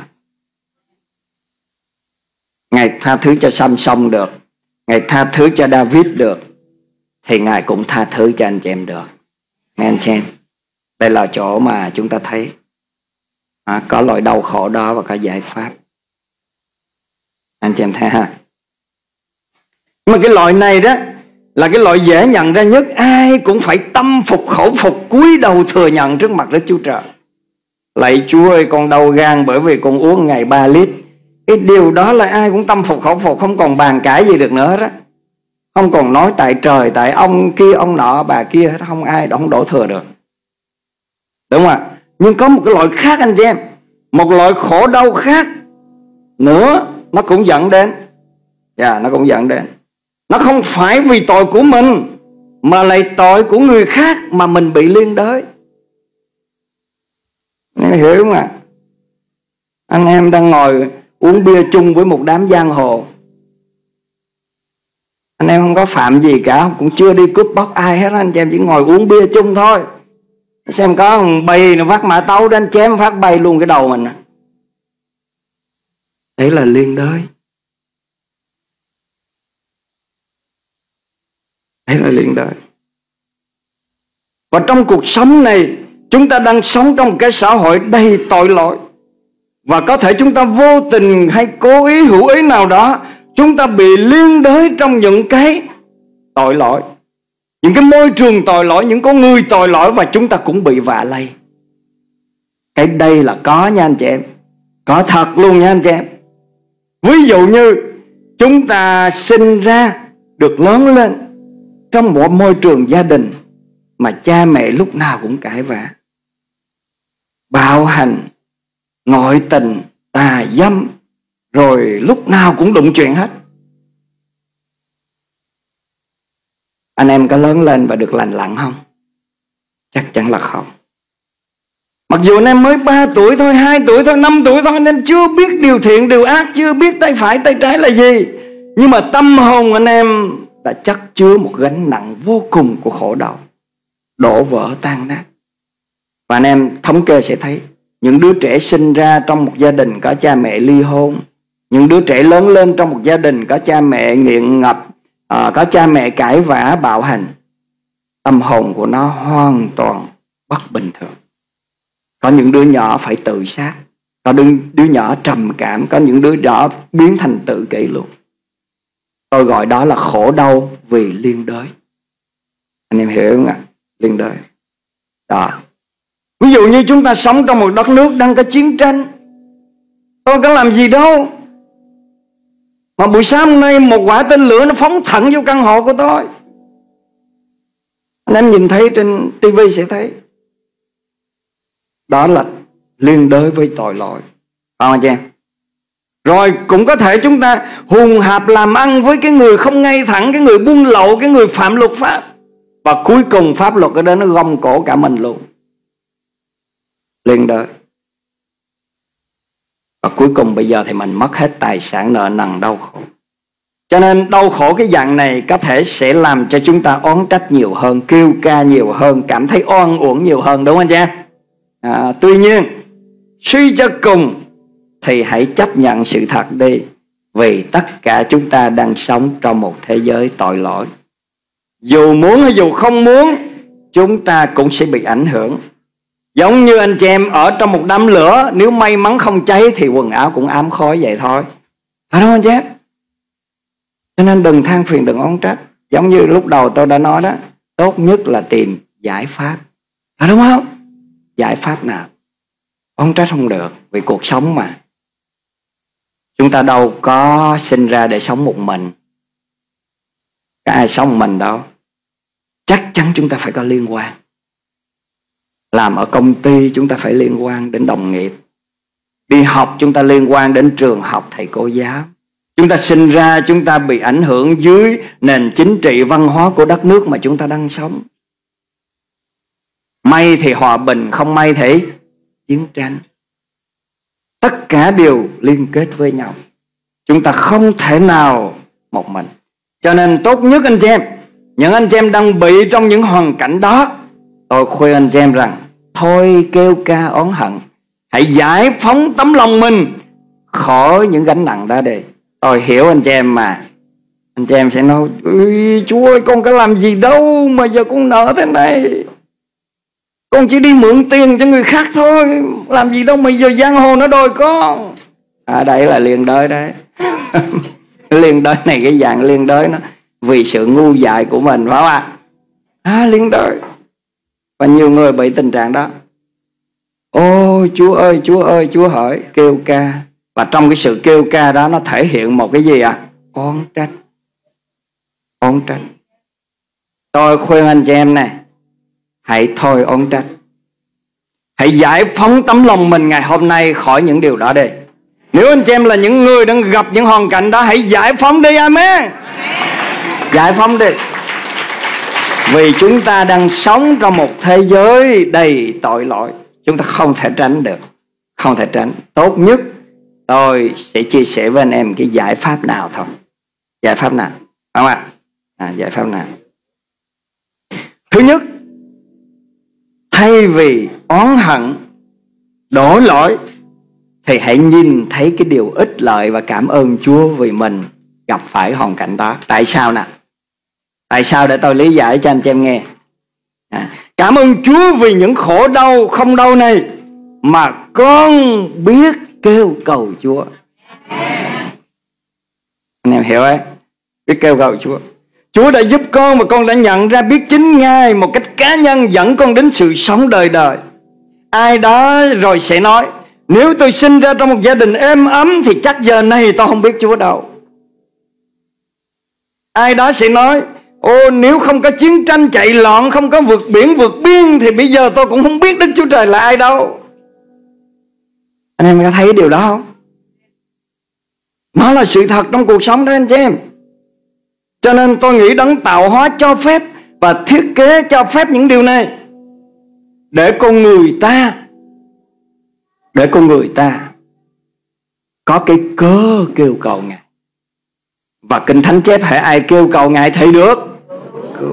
Speaker 2: Ngài tha thứ cho Samson được, Ngài tha thứ cho David được, thì Ngài cũng tha thứ cho anh chị em được. Nghe anh chị em, đây là chỗ mà chúng ta thấy à, có loại đau khổ đó và có giải pháp. Anh chị em thấy ha. Nhưng mà cái loại này đó là cái loại dễ nhận ra nhất. Ai cũng phải tâm phục khẩu phục, cúi đầu thừa nhận trước mặt Đức Chúa Trời: lạy Chúa ơi, con đau gan bởi vì con uống ngày ba lít. Cái điều đó là ai cũng tâm phục khẩu phục, không còn bàn cãi gì được nữa đó. Không còn nói tại trời, tại ông kia, ông nọ, bà kia hết. Không ai không đổ thừa được. Đúng không ạ? Nhưng có một cái loại khác anh chị em, một loại khổ đau khác nữa, nó cũng dẫn đến Dạ yeah, nó cũng dẫn đến nó không phải vì tội của mình, mà lại tội của người khác mà mình bị liên đới. Em hiểu không ạ? Anh em đang ngồi uống bia chung với một đám giang hồ. Anh em không có phạm gì cả, cũng chưa đi cướp bóc ai hết, anh chị em chỉ ngồi uống bia chung thôi. Xem có bầy nó phát mã tấu đến chém phát bay luôn cái đầu mình. Đấy là liên đới. Đấy là liên đới. Và trong cuộc sống này, chúng ta đang sống trong một cái xã hội đầy tội lỗi. Và có thể chúng ta vô tình hay cố ý hữu ý nào đó, chúng ta bị liên đới trong những cái tội lỗi, những cái môi trường tội lỗi, những con người tội lỗi, và chúng ta cũng bị vạ lây. Cái đây là có nha anh chị em. Có thật luôn nha anh chị em. Ví dụ như chúng ta sinh ra, được lớn lên trong một môi trường gia đình mà cha mẹ lúc nào cũng cãi vã, bạo hành, ngoại tình, tà dâm, rồi lúc nào cũng đụng chuyện hết. Anh em có lớn lên và được lành lặn không? Chắc chắn là không. Mặc dù anh em mới ba tuổi thôi, hai tuổi thôi, năm tuổi thôi, anh em chưa biết điều thiện, điều ác, chưa biết tay phải, tay trái là gì. Nhưng mà tâm hồn anh em đã chất chứa một gánh nặng vô cùng của khổ đau, đổ vỡ tan nát. Và anh em thống kê sẽ thấy, những đứa trẻ sinh ra trong một gia đình có cha mẹ ly hôn, những đứa trẻ lớn lên trong một gia đình có cha mẹ nghiện ngập, à, có cha mẹ cãi vã, bạo hành, tâm hồn của nó hoàn toàn bất bình thường. Có những đứa nhỏ phải tự sát, có đứa, đứa nhỏ trầm cảm, có những đứa nhỏ biến thành tự kỷ luôn. Tôi gọi đó là khổ đau vì liên đới. Anh em hiểu không ạ? Liên đới. Đó. Ví dụ như chúng ta sống trong một đất nước đang có chiến tranh, tôi có làm gì đâu mà buổi sáng hôm nay một quả tên lửa nó phóng thẳng vô căn hộ của tôi. Anh em nhìn thấy trên tivi sẽ thấy. Đó là liên đới với tội lỗi. Phải không chị em? Rồi cũng có thể chúng ta hùng hạp làm ăn với cái người không ngay thẳng, cái người buôn lậu, cái người phạm luật pháp, và cuối cùng pháp luật ở đó nó gông cổ cả mình luôn. Liên đới. Và cuối cùng bây giờ thì mình mất hết tài sản, nợ nần, đau khổ. Cho nên đau khổ cái dạng này có thể sẽ làm cho chúng ta oán trách nhiều hơn, kêu ca nhiều hơn, cảm thấy oan uổng nhiều hơn, đúng không anh chị? À, tuy nhiên suy cho cùng thì hãy chấp nhận sự thật đi, vì tất cả chúng ta đang sống trong một thế giới tội lỗi. Dù muốn hay dù không muốn, chúng ta cũng sẽ bị ảnh hưởng. Giống như anh chị em ở trong một đám lửa, nếu may mắn không cháy thì quần áo cũng ám khói vậy thôi. Phải không anh chị em? Cho nên đừng than phiền, đừng oán trách. Giống như lúc đầu tôi đã nói đó, tốt nhất là tìm giải pháp. Phải đúng không? Giải pháp nào? Oán trách không được, vì cuộc sống mà. Chúng ta đâu có sinh ra để sống một mình. Có ai sống một mình đâu. Chắc chắn chúng ta phải có liên quan. Làm ở công ty chúng ta phải liên quan đến đồng nghiệp. Đi học chúng ta liên quan đến trường học, thầy cô giáo. Chúng ta sinh ra chúng ta bị ảnh hưởng dưới nền chính trị văn hóa của đất nước mà chúng ta đang sống. May thì hòa bình, không may thì chiến tranh. Tất cả đều liên kết với nhau. Chúng ta không thể nào một mình. Cho nên tốt nhất anh chị em, những anh chị em đang bị trong những hoàn cảnh đó, tôi khuyên anh chị em rằng thôi kêu ca oán hận, hãy giải phóng tấm lòng mình khỏi những gánh nặng đó đi. Tôi hiểu anh chị em mà. Anh chị em sẽ nói, chú ơi con có làm gì đâu mà giờ con nợ thế này, con chỉ đi mượn tiền cho người khác thôi, làm gì đâu mà giờ giang hồ nó đòi con. À đây là liên đới đấy. Liên đới này, cái dạng liên đới nó vì sự ngu dại của mình, phải không ạ? À liên đới. Và nhiều người bị tình trạng đó. Ôi Chúa ơi, Chúa ơi, Chúa hỡi, kêu ca. Và trong cái sự kêu ca đó nó thể hiện một cái gì à? Oán trách. Oán trách. Tôi khuyên anh chị em này, hãy thôi oán trách. Hãy giải phóng tấm lòng mình ngày hôm nay khỏi những điều đó đi. Nếu anh chị em là những người đang gặp những hoàn cảnh đó, hãy giải phóng đi. Amen. Giải phóng đi. Vì chúng ta đang sống trong một thế giới đầy tội lỗi. Chúng ta không thể tránh được. Không thể tránh. Tốt nhất tôi sẽ chia sẻ với anh em cái giải pháp nào thôi. Giải pháp nào? Không ạ? À? À, giải pháp nào? Thứ nhất, thay vì oán hận, đổ lỗi, thì hãy nhìn thấy cái điều ích lợi và cảm ơn Chúa vì mình gặp phải hoàn cảnh đó. Tại sao nào? Tại sao để tôi lý giải cho anh chị em nghe. À, cảm ơn Chúa vì những khổ đau không đau này mà con biết kêu cầu Chúa. Anh em hiểu ấy? Biết kêu cầu Chúa. Chúa đã giúp con và con đã nhận ra biết chính Ngài một cách cá nhân dẫn con đến sự sống đời đời. Ai đó rồi sẽ nói, Nếu tôi sinh ra trong một gia đình êm ấm thì chắc giờ này tôi không biết Chúa đâu. Ai đó sẽ nói: ô, nếu không có chiến tranh chạy loạn, không có vượt biển vượt biên thì bây giờ tôi cũng không biết Đức Chúa Trời là ai đâu. Anh em có thấy điều đó không? Nó là sự thật trong cuộc sống đó anh chị em. Cho nên tôi nghĩ Đấng tạo hóa cho phép và thiết kế cho phép những điều này để con người ta Để con người ta có cái cớ kêu cầu Ngài. Và Kinh Thánh chép hễ ai kêu cầu Ngài thì được cứu.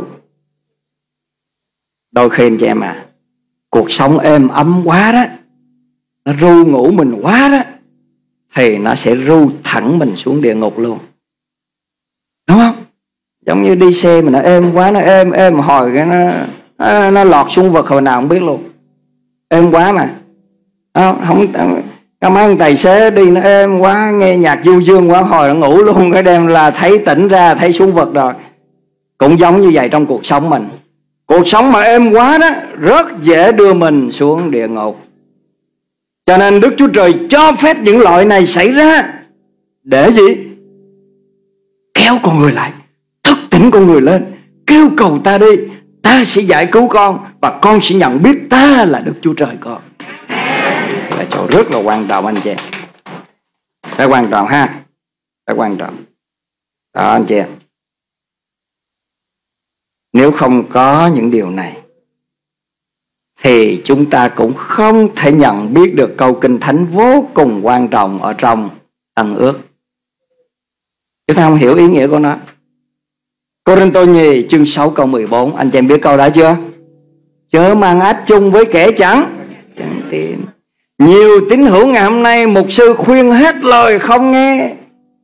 Speaker 2: Đôi khi anh chị em à, cuộc sống êm ấm quá đó, nó ru ngủ mình quá đó, thì nó sẽ ru thẳng mình xuống địa ngục luôn, đúng không? Giống như đi xe mà nó êm quá, nó êm êm hồi cái nó nó, nó lọt xuống vực hồi nào không biết luôn. Êm quá mà không, không có mấy ông tài xế đi nó êm quá, nghe nhạc du dương quá, hồi nó ngủ luôn, cái đêm là thấy tỉnh ra thấy xuống vực rồi. Cũng giống như vậy trong cuộc sống mình. Cuộc sống mà êm quá đó rất dễ đưa mình xuống địa ngục. Cho nên Đức Chúa Trời cho phép những loại này xảy ra để gì? Kéo con người lại, thức tỉnh con người lên, kêu cầu ta đi, ta sẽ giải cứu con, và con sẽ nhận biết ta là Đức Chúa Trời con. Đây là chỗ rất là quan trọng anh chị em. Rất quan trọng ha. Rất quan trọng. Đó anh chị em. Nếu không có những điều này thì chúng ta cũng không thể nhận biết được câu Kinh Thánh vô cùng quan trọng ở trong Ân Ước. Chúng ta không hiểu ý nghĩa của nó. Cô-rinh-tô nhì chương sáu câu mười bốn. Anh chị em biết câu đó chưa? Chớ mang ách chung với kẻ chẳng chẳng tin. Nhiều tín hữu ngày hôm nay mục sư khuyên hết lời không nghe.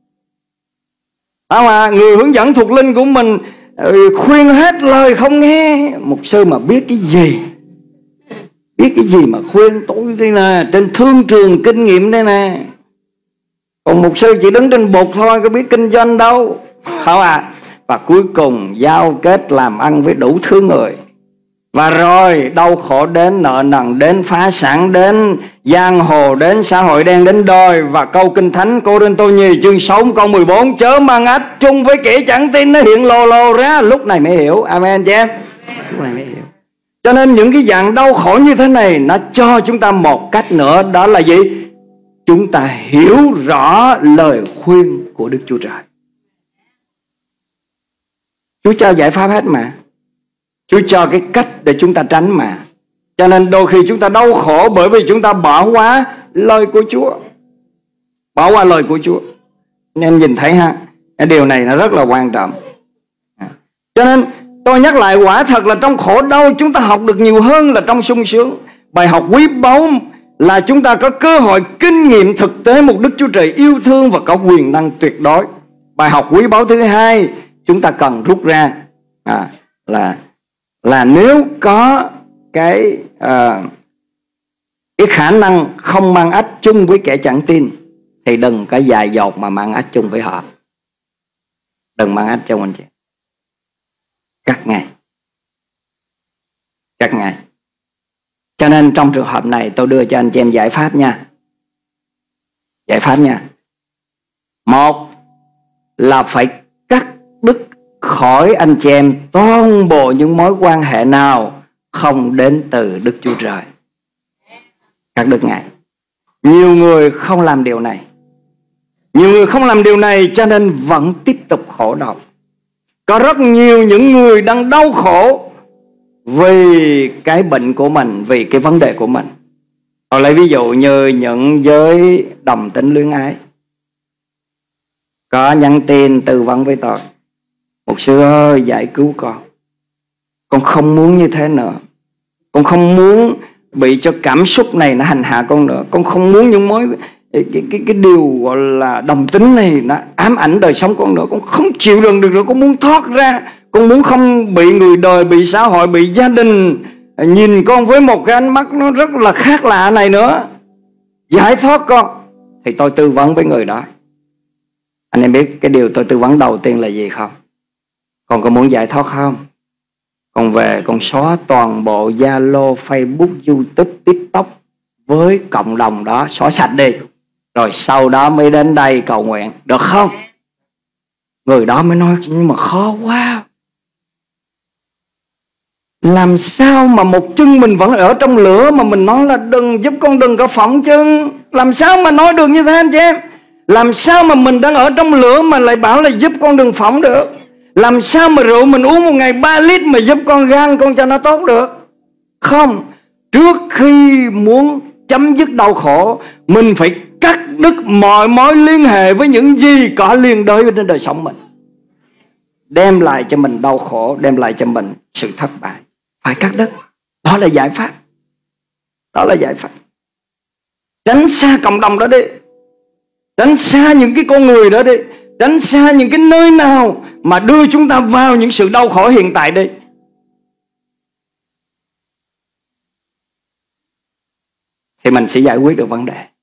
Speaker 2: Đó mà người hướng dẫn thuộc linh của mình khuyên hết lời không nghe. Mục sư mà biết cái gì? Biết cái gì mà khuyên? Tôi đây nè, trên thương trường kinh nghiệm đây nè. Còn mục sư chỉ đứng trên bục thôi, có biết kinh doanh đâu, không à? Và cuối cùng giao kết làm ăn với đủ thứ người. Và rồi đau khổ đến, nợ nần đến, phá sản đến, giang hồ đến, xã hội đen đến đôi. Và câu Kinh Thánh Cô-rinh-tô nhì chương sáu câu mười bốn: chớ mang ách chung với kẻ chẳng tin, nó hiện lồ lồ ra. Lúc này mới hiểu. Amen chị em. Lúc này mới hiểu. Cho nên những cái dạng đau khổ như thế này nó cho chúng ta một cách nữa. Đó là gì? Chúng ta hiểu rõ lời khuyên của Đức Chúa Trời. Chúa cho giải pháp hết mà. Chúa cho cái cách để chúng ta tránh mà. Cho nên đôi khi chúng ta đau khổ bởi vì chúng ta bỏ qua lời của Chúa. Bỏ qua lời của Chúa. Nên nhìn thấy ha, cái điều này nó rất là quan trọng. Cho nên tôi nhắc lại, quả thật là trong khổ đau chúng ta học được nhiều hơn là trong sung sướng. Bài học quý báu là chúng ta có cơ hội kinh nghiệm thực tế một Đức Chúa Trời yêu thương và có quyền năng tuyệt đối. Bài học quý báu thứ hai chúng ta cần rút ra à, là là nếu có cái uh, cái khả năng không mang ách chung với kẻ chẳng tin thì đừng có dại dột mà mang ách chung với họ. Đừng mang ách chung anh chị. Cắt ngay. Cắt ngay. Cho nên trong trường hợp này tôi đưa cho anh chị em giải pháp nha. Giải pháp nha. Một là phải cắt đứt khỏi anh chị em toàn bộ những mối quan hệ nào không đến từ Đức Chúa Trời. Cắt đứt ngay. Nhiều người không làm điều này. Nhiều người không làm điều này cho nên vẫn tiếp tục khổ đau. Có rất nhiều những người đang đau khổ vì cái bệnh của mình, vì cái vấn đề của mình. Tôi lấy ví dụ như những giới đồng tính luyến ái. Có nhắn tin tư vấn với tôi: mục sư ơi, giải cứu con. Con không muốn như thế nữa. Con không muốn bị cho cảm xúc này nó hành hạ con nữa. Con không muốn những mối cái, cái, cái điều gọi là đồng tính này nó ám ảnh đời sống con nữa. Con không chịu đựng được nữa. Con muốn thoát ra. Con muốn không bị người đời, bị xã hội, bị gia đình nhìn con với một cái ánh mắt nó rất là khác lạ này nữa. Giải thoát con. Thì tôi tư vấn với người đó. Anh em biết cái điều tôi tư vấn đầu tiên là gì không? Con có muốn giải thoát không? Con về con xóa toàn bộ Zalo, Facebook, YouTube, TikTok, với cộng đồng đó, xóa sạch đi, rồi sau đó mới đến đây cầu nguyện, được không? Người đó mới nói, nhưng mà khó quá. Làm sao mà một chân mình vẫn ở trong lửa mà mình nói là đừng, giúp con đừng có phỏng chân? Làm sao mà nói được như thế anh chị em? Làm sao mà mình đang ở trong lửa mà lại bảo là giúp con đừng phỏng được? Làm sao mà rượu mình uống một ngày ba lít mà giúp con gan con cho nó tốt được? Không. Trước khi muốn chấm dứt đau khổ, mình phải cắt đứt mọi mối liên hệ với những gì có liên đới trên đời sống mình, đem lại cho mình đau khổ, đem lại cho mình sự thất bại. Phải cắt đứt. Đó là giải pháp. Đó là giải pháp. Tránh xa cộng đồng đó đi, tránh xa những cái con người đó đi, tránh xa những cái nơi nào mà đưa chúng ta vào những sự đau khổ hiện tại đi. Thì mình sẽ giải quyết được vấn đề.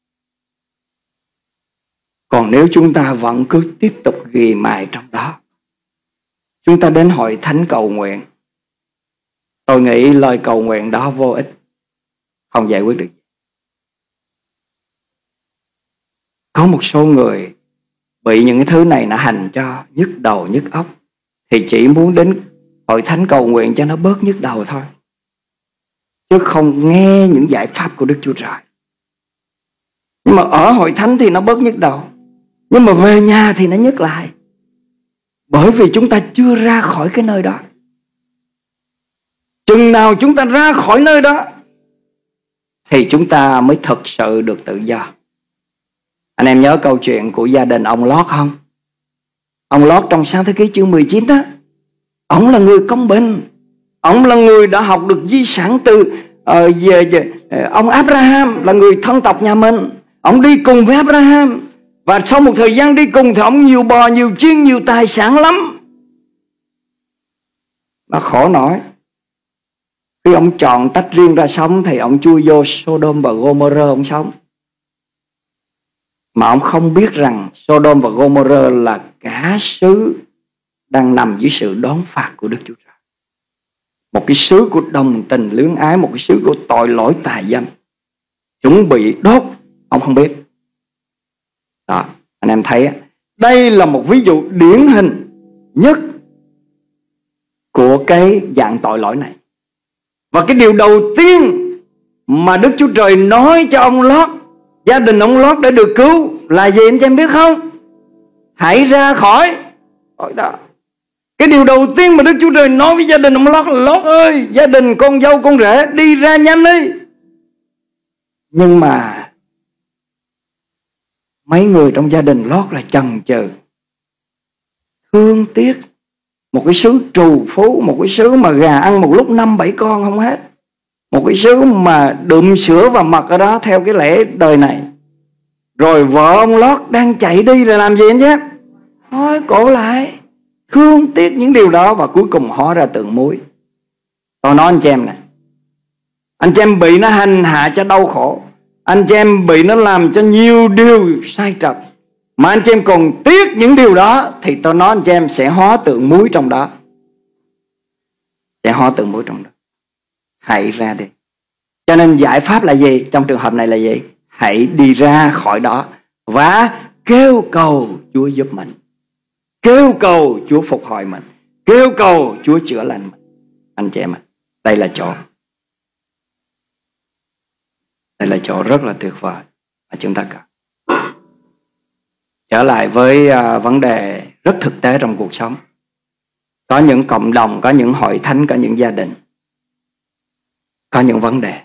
Speaker 2: Còn nếu chúng ta vẫn cứ tiếp tục ghi mài trong đó, chúng ta đến hội thánh cầu nguyện, tôi nghĩ lời cầu nguyện đó vô ích, không giải quyết được. Có một số người bị những cái thứ này nó hành cho nhức đầu nhức óc, thì chỉ muốn đến hội thánh cầu nguyện cho nó bớt nhức đầu thôi, chứ không nghe những giải pháp của Đức Chúa Trời. Nhưng mà ở hội thánh thì nó bớt nhức đầu, nhưng mà về nhà thì nó nhức lại, bởi vì chúng ta chưa ra khỏi cái nơi đó. Chừng nào chúng ta ra khỏi nơi đó thì chúng ta mới thực sự được tự do. Anh em nhớ câu chuyện của gia đình ông Lót không? Ông Lót trong Sáng Thế Ký chương mười chín đó, ông là người công bình, ông là người đã học được di sản từ uh, về, về, uh, ông Abraham, là người thân tộc nhà mình. Ông đi cùng với Abraham, và sau một thời gian đi cùng thì ông nhiều bò, nhiều chiên, nhiều tài sản lắm. Nó khổ nổi, khi ông chọn tách riêng ra sống thì ông chui vô Sodom và Gomorrah ông sống. Mà ông không biết rằng Sodom và Gomorrah là cả xứ đang nằm dưới sự đón phạt của Đức Chúa Trời. Một cái xứ của đồng tình luyến ái, một cái xứ của tội lỗi tà dâm, chuẩn bị đốt, ông không biết. Đó, anh em thấy đây là một ví dụ điển hình nhất của cái dạng tội lỗi này. Và cái điều đầu tiên mà Đức Chúa Trời nói cho ông Lót, gia đình ông Lót đã được cứu, là gì anh chị em biết không? Hãy ra khỏi khỏi đó. Cái điều đầu tiên mà Đức Chúa Trời nói với gia đình ông Lót là: Lót ơi, gia đình con dâu con rể, đi ra nhanh đi. Nhưng mà mấy người trong gia đình Lót là chần chừ, thương tiếc. Một cái xứ trù phú, một cái xứ mà gà ăn một lúc năm bảy con không hết, một cái xứ mà đượm sữa và mật ở đó theo cái lẽ đời này. Rồi vợ ông Lót đang chạy đi là làm gì anh chứ? Thôi cổ lại, thương tiếc những điều đó, và cuối cùng hóa ra tượng muối. Tôi nói anh chị em này, anh chị em bị nó hành hạ cho đau khổ, anh chị em bị nó làm cho nhiều điều sai trật, mà anh chị em còn tiếc những điều đó, thì tôi nói anh chị em sẽ hóa tượng muối trong đó. Sẽ hóa tượng muối trong đó. Hãy ra đi. Cho nên giải pháp là gì? Trong trường hợp này là gì? Hãy đi ra khỏi đó và kêu cầu Chúa giúp mình, kêu cầu Chúa phục hồi mình, kêu cầu Chúa chữa lành mình. Anh chị em ạ, đây là chỗ Đây là chỗ rất là tuyệt vời mà chúng ta cần. Trở lại với uh, vấn đề rất thực tế trong cuộc sống. Có những cộng đồng, có những hội thánh, có những gia đình, có những vấn đề.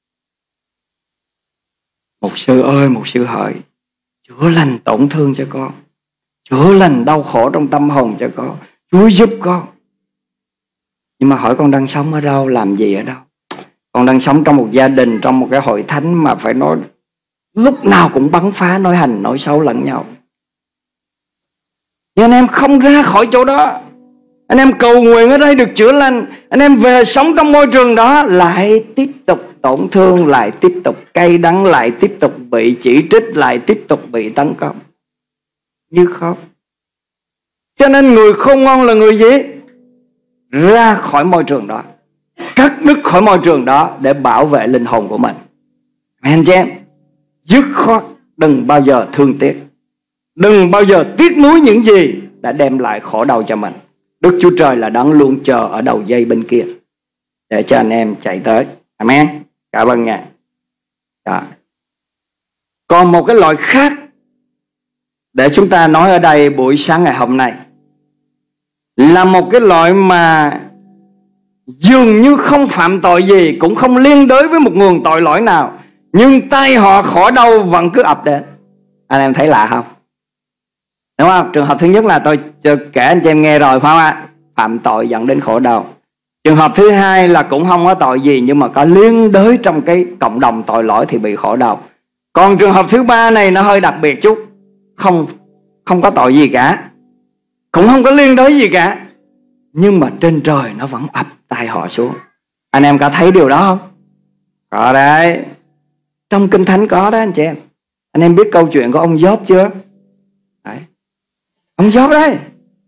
Speaker 2: Mục sư ơi, mục sư hỡi, chữa lành tổn thương cho con, chữa lành đau khổ trong tâm hồn cho con, Chúa giúp con. Nhưng mà hỏi con đang sống ở đâu, làm gì ở đâu? Con đang sống trong một gia đình, trong một cái hội thánh mà phải nói lúc nào cũng bắn phá, nói hành, nói xấu lẫn nhau. Nhưng anh em không ra khỏi chỗ đó, anh em cầu nguyện ở đây được chữa lành, anh em về sống trong môi trường đó lại tiếp tục tổn thương, lại tiếp tục cay đắng, lại tiếp tục bị chỉ trích, lại tiếp tục bị tấn công như khóc. Cho nên người khôn ngoan là người gì? Ra khỏi môi trường đó, cắt đứt khỏi môi trường đó để bảo vệ linh hồn của mình. Anh chị em, dứt khoát đừng bao giờ thương tiếc, đừng bao giờ tiếc nuối những gì đã đem lại khổ đau cho mình. Đức Chúa Trời là đấng luôn chờ ở đầu dây bên kia để cho anh em chạy tới. Amen. Cảm ơn Ngài. Đó. Còn một cái loại khác để chúng ta nói ở đây buổi sáng ngày hôm nay là một cái loại mà dường như không phạm tội gì, cũng không liên đới với một nguồn tội lỗi nào, nhưng tai họa khổ đau vẫn cứ ập đến. Anh em thấy lạ không? Đúng không? Trường hợp thứ nhất là tôi kể anh chị em nghe rồi, phải không ạ? Phạm tội dẫn đến khổ đau. Trường hợp thứ hai là cũng không có tội gì, nhưng mà có liên đới trong cái cộng đồng tội lỗi thì bị khổ đau. Còn trường hợp thứ ba này nó hơi đặc biệt chút, không không có tội gì cả, cũng không có liên đới gì cả, nhưng mà trên trời nó vẫn ập tai họa xuống. Anh em có thấy điều đó không? Có đấy, trong Kinh Thánh có đó anh chị em. Anh em biết câu chuyện của ông Gióp chưa? Đấy, ông Gióp đấy.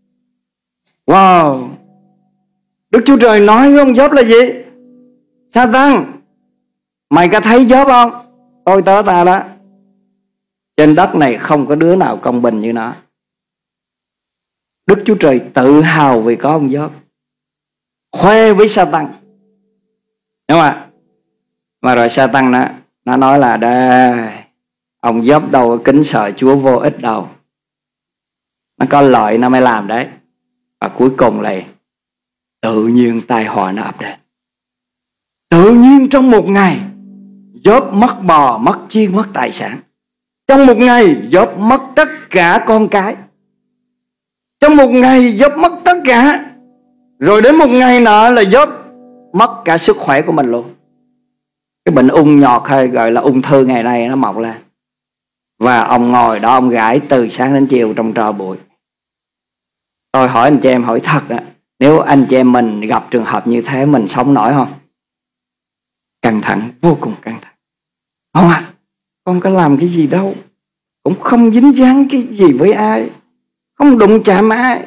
Speaker 2: Wow, Đức Chúa Trời nói với ông Gióp là gì? Sa-tan, mày có thấy Gióp không? Tôi tớ ta đó, trên đất này không có đứa nào công bình như nó. Đức Chúa Trời tự hào vì có ông Gióp, khoe với Sa-tan, đúng không ạ? Mà rồi Sa-tan nó, nó nói là đây, ông Gióp đâu có kính sợ Chúa vô ích đâu, nó có lợi nó mới làm đấy. Và cuối cùng là tự nhiên tai họa nó ập đến. Tự nhiên trong một ngày Gióp mất bò, mất chiên, mất tài sản. Trong một ngày Gióp mất tất cả con cái. Trong một ngày Gióp mất tất cả. Rồi đến một ngày nọ là Gióp mất cả sức khỏe của mình luôn. Cái bệnh ung nhọt hay gọi là ung thư ngày nay nó mọc lên. Và ông ngồi đó ông gãi từ sáng đến chiều trong tro bụi. Tôi hỏi anh chị em, hỏi thật á, nếu anh chị em mình gặp trường hợp như thế mình sống nổi không? Căng thẳng, vô cùng căng thẳng. Không à, con có làm cái gì đâu, cũng không dính dáng cái gì với ai, không đụng chạm ai,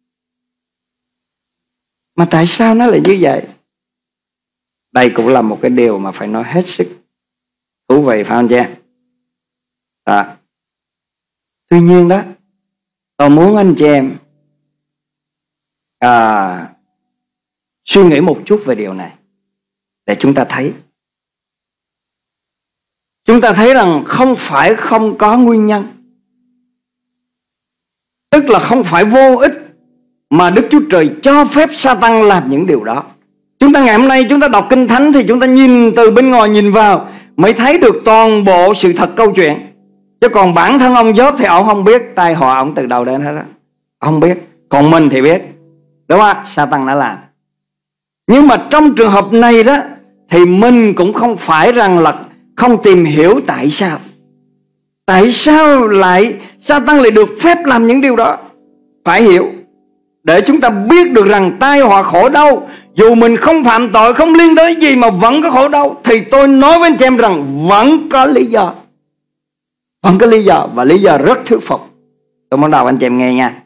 Speaker 2: mà tại sao nó lại như vậy? Đây cũng là một cái điều mà phải nói hết sức thú vị, phải không chị em? Đó. Tuy nhiên đó, tôi muốn anh chị em à, suy nghĩ một chút về điều này để chúng ta thấy. Chúng ta thấy rằng không phải không có nguyên nhân, tức là không phải vô ích mà Đức Chúa Trời cho phép Sa-tan làm những điều đó. Chúng ta ngày hôm nay chúng ta đọc Kinh Thánh thì chúng ta nhìn từ bên ngoài nhìn vào mới thấy được toàn bộ sự thật câu chuyện. Chứ còn bản thân ông Gióp thì ông không biết tai họa ông từ đầu đến hết đó, ông không biết. Còn mình thì biết, đúng không? Sa-tan đã làm. Nhưng mà trong trường hợp này đó thì mình cũng không phải rằng là không tìm hiểu tại sao. Tại sao lại Sa-tan lại được phép làm những điều đó? Phải hiểu để chúng ta biết được rằng tai họa khổ đau, dù mình không phạm tội, không liên đới gì mà vẫn có khổ đau, thì tôi nói với anh chị em rằng vẫn có lý do. Vẫn có lý do, và lý do rất thuyết phục. Tôi muốn đọc anh chị em nghe nha.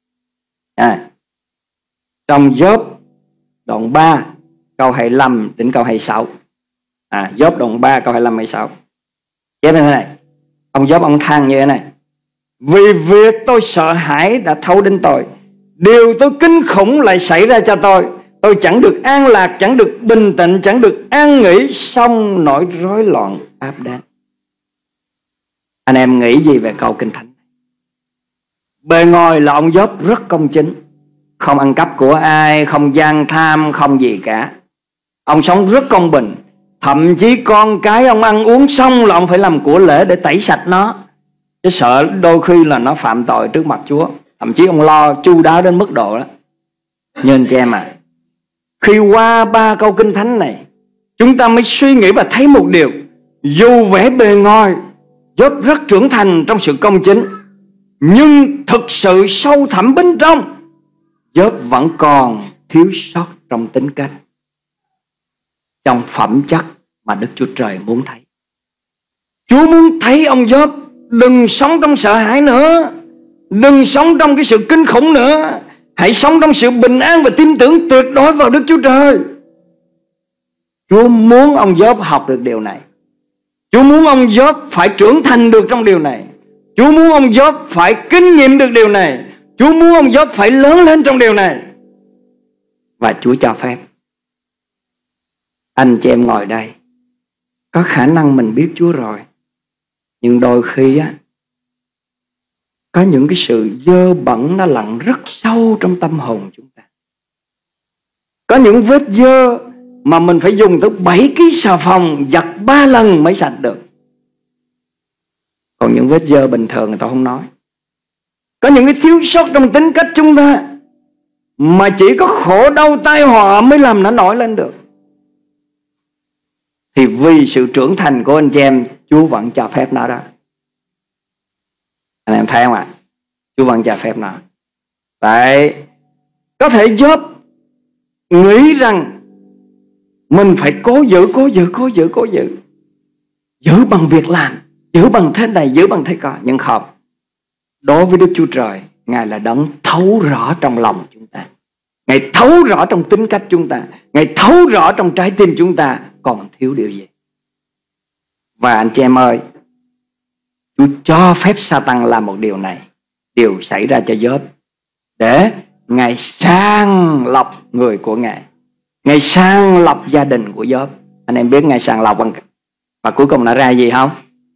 Speaker 2: À, trong Gióp đoạn ba câu hai mươi lăm đến câu hai mươi sáu. À, Gióp đoạn ba câu hai mươi lăm hai mươi sáu. Chép như thế này. Ông Gióp ông than như thế này: vì việc tôi sợ hãi đã thấu đến tôi, điều tôi kinh khủng lại xảy ra cho tôi. Tôi chẳng được an lạc, chẳng được bình tĩnh, chẳng được an nghỉ, song nỗi rối loạn áp đến. Anh em nghĩ gì về câu Kinh Thánh? Bề ngoài là ông Gióp rất công chính, không ăn cắp của ai, không gian tham, không gì cả. Ông sống rất công bình. Thậm chí con cái ông ăn uống xong là ông phải làm của lễ để tẩy sạch nó, chứ sợ đôi khi là nó phạm tội trước mặt Chúa. Thậm chí ông lo chu đáo đến mức độ đó. Nhưng anh chị em à, khi qua ba câu Kinh Thánh này, chúng ta mới suy nghĩ và thấy một điều: dù vẻ bề ngoài Gióp rất trưởng thành trong sự công chính, nhưng thực sự sâu thẳm bên trong Gióp vẫn còn thiếu sót trong tính cách, trong phẩm chất mà Đức Chúa Trời muốn thấy. Chúa muốn thấy ông Gióp đừng sống trong sợ hãi nữa, đừng sống trong cái sự kinh khủng nữa. Hãy sống trong sự bình an và tin tưởng tuyệt đối vào Đức Chúa Trời. Chúa muốn ông Gióp học được điều này. Chúa muốn ông Gióp phải trưởng thành được trong điều này. Chúa muốn ông Gióp phải kinh nghiệm được điều này. Chúa muốn ông Gióp phải lớn lên trong điều này. Và Chúa cho phép. Anh chị em ngồi đây, có khả năng mình biết Chúa rồi, nhưng đôi khi á, có những cái sự dơ bẩn nó lặn rất sâu trong tâm hồn chúng ta. Có những vết dơ mà mình phải dùng tới bảy ký xà phòng giặt ba lần mới sạch được. Còn những vết dơ bình thường người ta không nói. Có những cái thiếu sót trong tính cách chúng ta mà chỉ có khổ đau tai họa mới làm nó nổi lên được. Thì vì sự trưởng thành của anh chị em, Chúa vẫn cho phép nó đó. Anh em thấy không ạ? Chúa vẫn cho phép nó. Vậy có thể Gióp nghĩ rằng mình phải cố giữ, cố giữ, cố giữ, cố giữ, giữ bằng việc làm, giữ bằng thế này, giữ bằng thế coi. Nhưng không, đối với Đức Chúa Trời, Ngài là đấng thấu rõ trong lòng chúng ta. Ngài thấu rõ trong tính cách chúng ta. Ngài thấu rõ trong trái tim chúng ta còn thiếu điều gì. Và anh chị em ơi, Chúa cho phép Sa-tan làm một điều này, điều xảy ra cho Gióp, để Ngài sàng lọc người của Ngài. Ngài sàng lọc gia đình của Gióp. Anh em biết Ngài sàng lọc bằng, và cuối cùng nó ra gì không?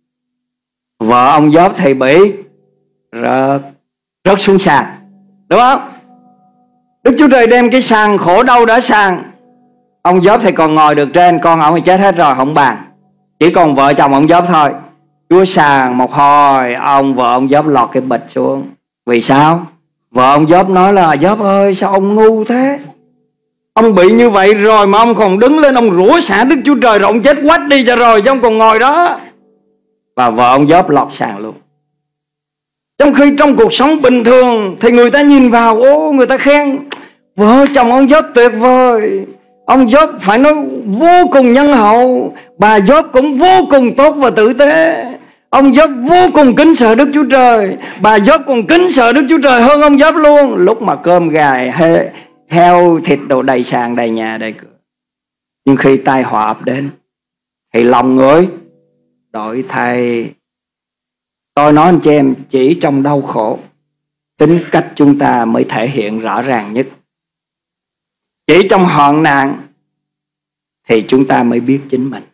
Speaker 2: Vợ ông Gióp thì bị rớt, rớt xuống sàn, đúng không? Đức Chúa Trời đem cái sàn khổ đau đã sàn. Ông Gióp thì còn ngồi được trên, con ông thì chết hết rồi, không bàn. Chỉ còn vợ chồng ông Gióp thôi. Chúa sàn một hồi, ông vợ ông Gióp lọt cái bịch xuống. Vì sao? Vợ ông Gióp nói là: Gióp ơi, sao ông ngu thế? Ông bị như vậy rồi mà ông còn đứng lên, ông rủa xả Đức Chúa Trời, rồi ông chết quách đi cho rồi, chứ ông còn ngồi đó. Và vợ ông Gióp lọt sàn luôn. Trong khi trong cuộc sống bình thường thì người ta nhìn vào, ô, người ta khen vợ chồng ông Gióp tuyệt vời, ông Gióp phải nói vô cùng nhân hậu, bà Gióp cũng vô cùng tốt và tử tế, ông Gióp vô cùng kính sợ Đức Chúa Trời, bà Gióp còn kính sợ Đức Chúa Trời hơn ông Gióp luôn. Lúc mà cơm gà he, heo thịt đồ đầy sàn đầy nhà đầy cửa. Nhưng khi tai họa ập đến thì lòng người đổi thay. Tôi nói anh chị em, chỉ trong đau khổ tính cách chúng ta mới thể hiện rõ ràng nhất. Chỉ trong hoạn nạn thì chúng ta mới biết chính mình.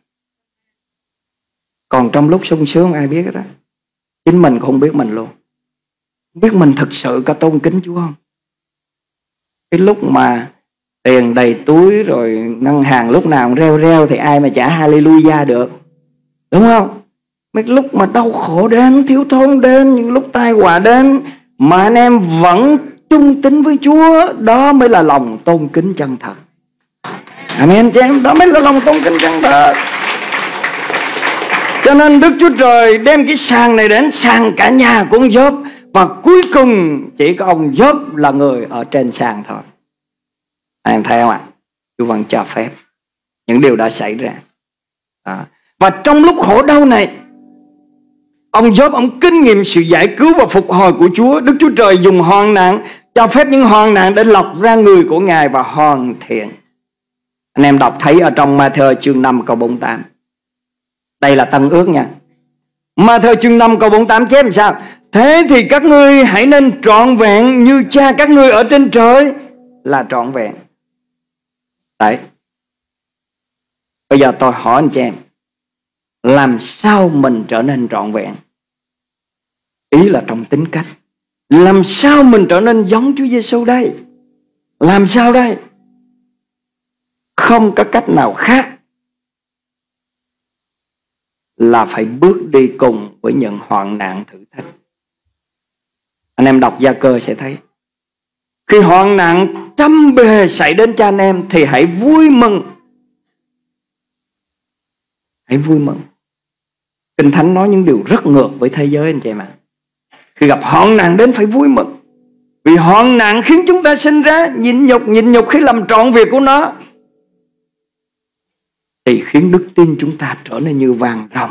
Speaker 2: Còn trong lúc sung sướng ai biết đó. Chính mình cũng không biết mình luôn. Không biết mình thực sự có tôn kính Chúa không. Cái lúc mà tiền đầy túi rồi ngân hàng lúc nào cũng reo reo thì ai mà trả hallelujah được, đúng không? Mấy lúc mà đau khổ đến, thiếu thốn đến, những lúc tai họa đến mà anh em vẫn trung tín với Chúa, đó mới là lòng tôn kính chân thật. Amen chị em, đó mới là lòng tôn kính chân thật. Cho nên Đức Chúa Trời đem cái sàn này đến sàn cả nhà của ông Gióp, và cuối cùng chỉ có ông Gióp là người ở trên sàn thôi. Anh em thấy không ạ? Chúa vẫn cho phép những điều đã xảy ra. À. Và trong lúc khổ đau này, ông Gióp ông kinh nghiệm sự giải cứu và phục hồi của Chúa. Đức Chúa Trời dùng hoạn nạn, cho phép những hoạn nạn để lọc ra người của Ngài và hoàn thiện. Anh em đọc thấy ở trong Ma-thơ chương năm câu bốn mươi tám. Đây là Tân Ước nha. Ma-thơ chương năm câu bốn mươi tám chép làm sao? Thế thì các ngươi hãy nên trọn vẹn như Cha các ngươi ở trên trời là trọn vẹn. Đấy. Bây giờ tôi hỏi anh chị em, làm sao mình trở nên trọn vẹn? Ý là trong tính cách. Làm sao mình trở nên giống Chúa Giêsu đây? Làm sao đây? Không có cách nào khác là phải bước đi cùng với những hoạn nạn thử thách. Anh em đọc Gia Cơ sẽ thấy, khi hoạn nạn trăm bề xảy đến cho anh em thì hãy vui mừng. Hãy vui mừng. Kinh Thánh nói những điều rất ngược với thế giới anh chị em ạ. Khi gặp hoạn nạn đến phải vui mừng, vì hoạn nạn khiến chúng ta sinh ra nhịn nhục. Nhịn nhục khi làm trọn việc của nó thì khiến đức tin chúng ta trở nên như vàng ròng,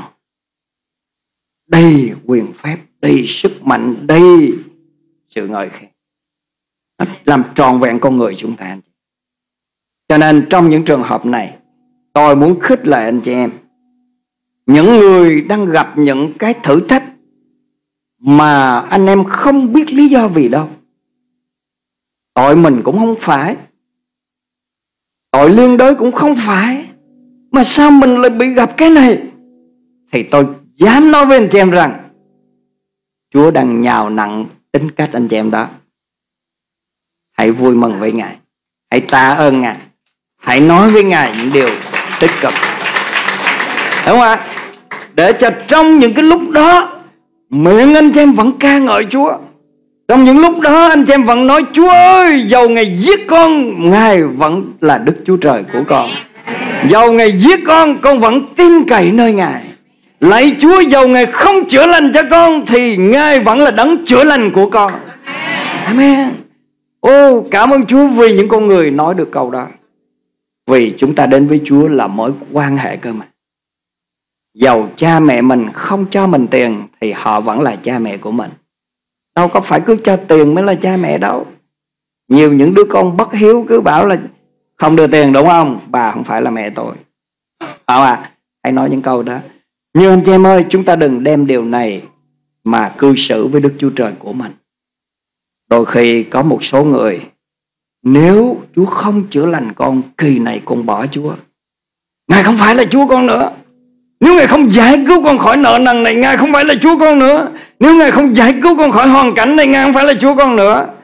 Speaker 2: đầy quyền phép, đầy sức mạnh, đầy sự ngợi khen, làm trọn vẹn con người chúng ta. Cho nên trong những trường hợp này, tôi muốn khích lệ anh chị em những người đang gặp những cái thử thách mà anh em không biết lý do vì đâu. Tội mình cũng không phải, tội liên đới cũng không phải, mà sao mình lại bị gặp cái này? Thì tôi dám nói với anh chị em rằng Chúa đang nhào nặn tính cách anh chị em đó. Hãy vui mừng với Ngài, hãy tạ ơn Ngài, hãy nói với Ngài những điều tích cực, đúng không ạ? Để cho trong những cái lúc đó miệng anh chị em vẫn ca ngợi Chúa. Trong những lúc đó anh chị em vẫn nói: Chúa ơi, dầu Ngài giết con, Ngài vẫn là Đức Chúa Trời của con. Dầu Ngài giết con, con vẫn tin cậy nơi Ngài. Lạy Chúa, dầu Ngài không chữa lành cho con thì Ngài vẫn là đấng chữa lành của con. Amen. Ô, cảm ơn Chúa vì những con người nói được câu đó. Vì chúng ta đến với Chúa là mối quan hệ cơ mà. Dầu cha mẹ mình không cho mình tiền thì họ vẫn là cha mẹ của mình. Đâu có phải cứ cho tiền mới là cha mẹ đâu. Nhiều những đứa con bất hiếu cứ bảo là không đưa tiền, đúng không? Bà không phải là mẹ tôi. Không à? Hãy nói những câu đó. Nhưng anh chị em ơi, chúng ta đừng đem điều này mà cư xử với Đức Chúa Trời của mình. Đôi khi có một số người, nếu Chúa không chữa lành con, kỳ này con bỏ Chúa. Ngài không phải là Chúa con nữa. Nếu Ngài không giải cứu con khỏi nợ nần này, Ngài không phải là Chúa con nữa. Nếu Ngài không giải cứu con khỏi hoàn cảnh này, Ngài không phải là Chúa con nữa.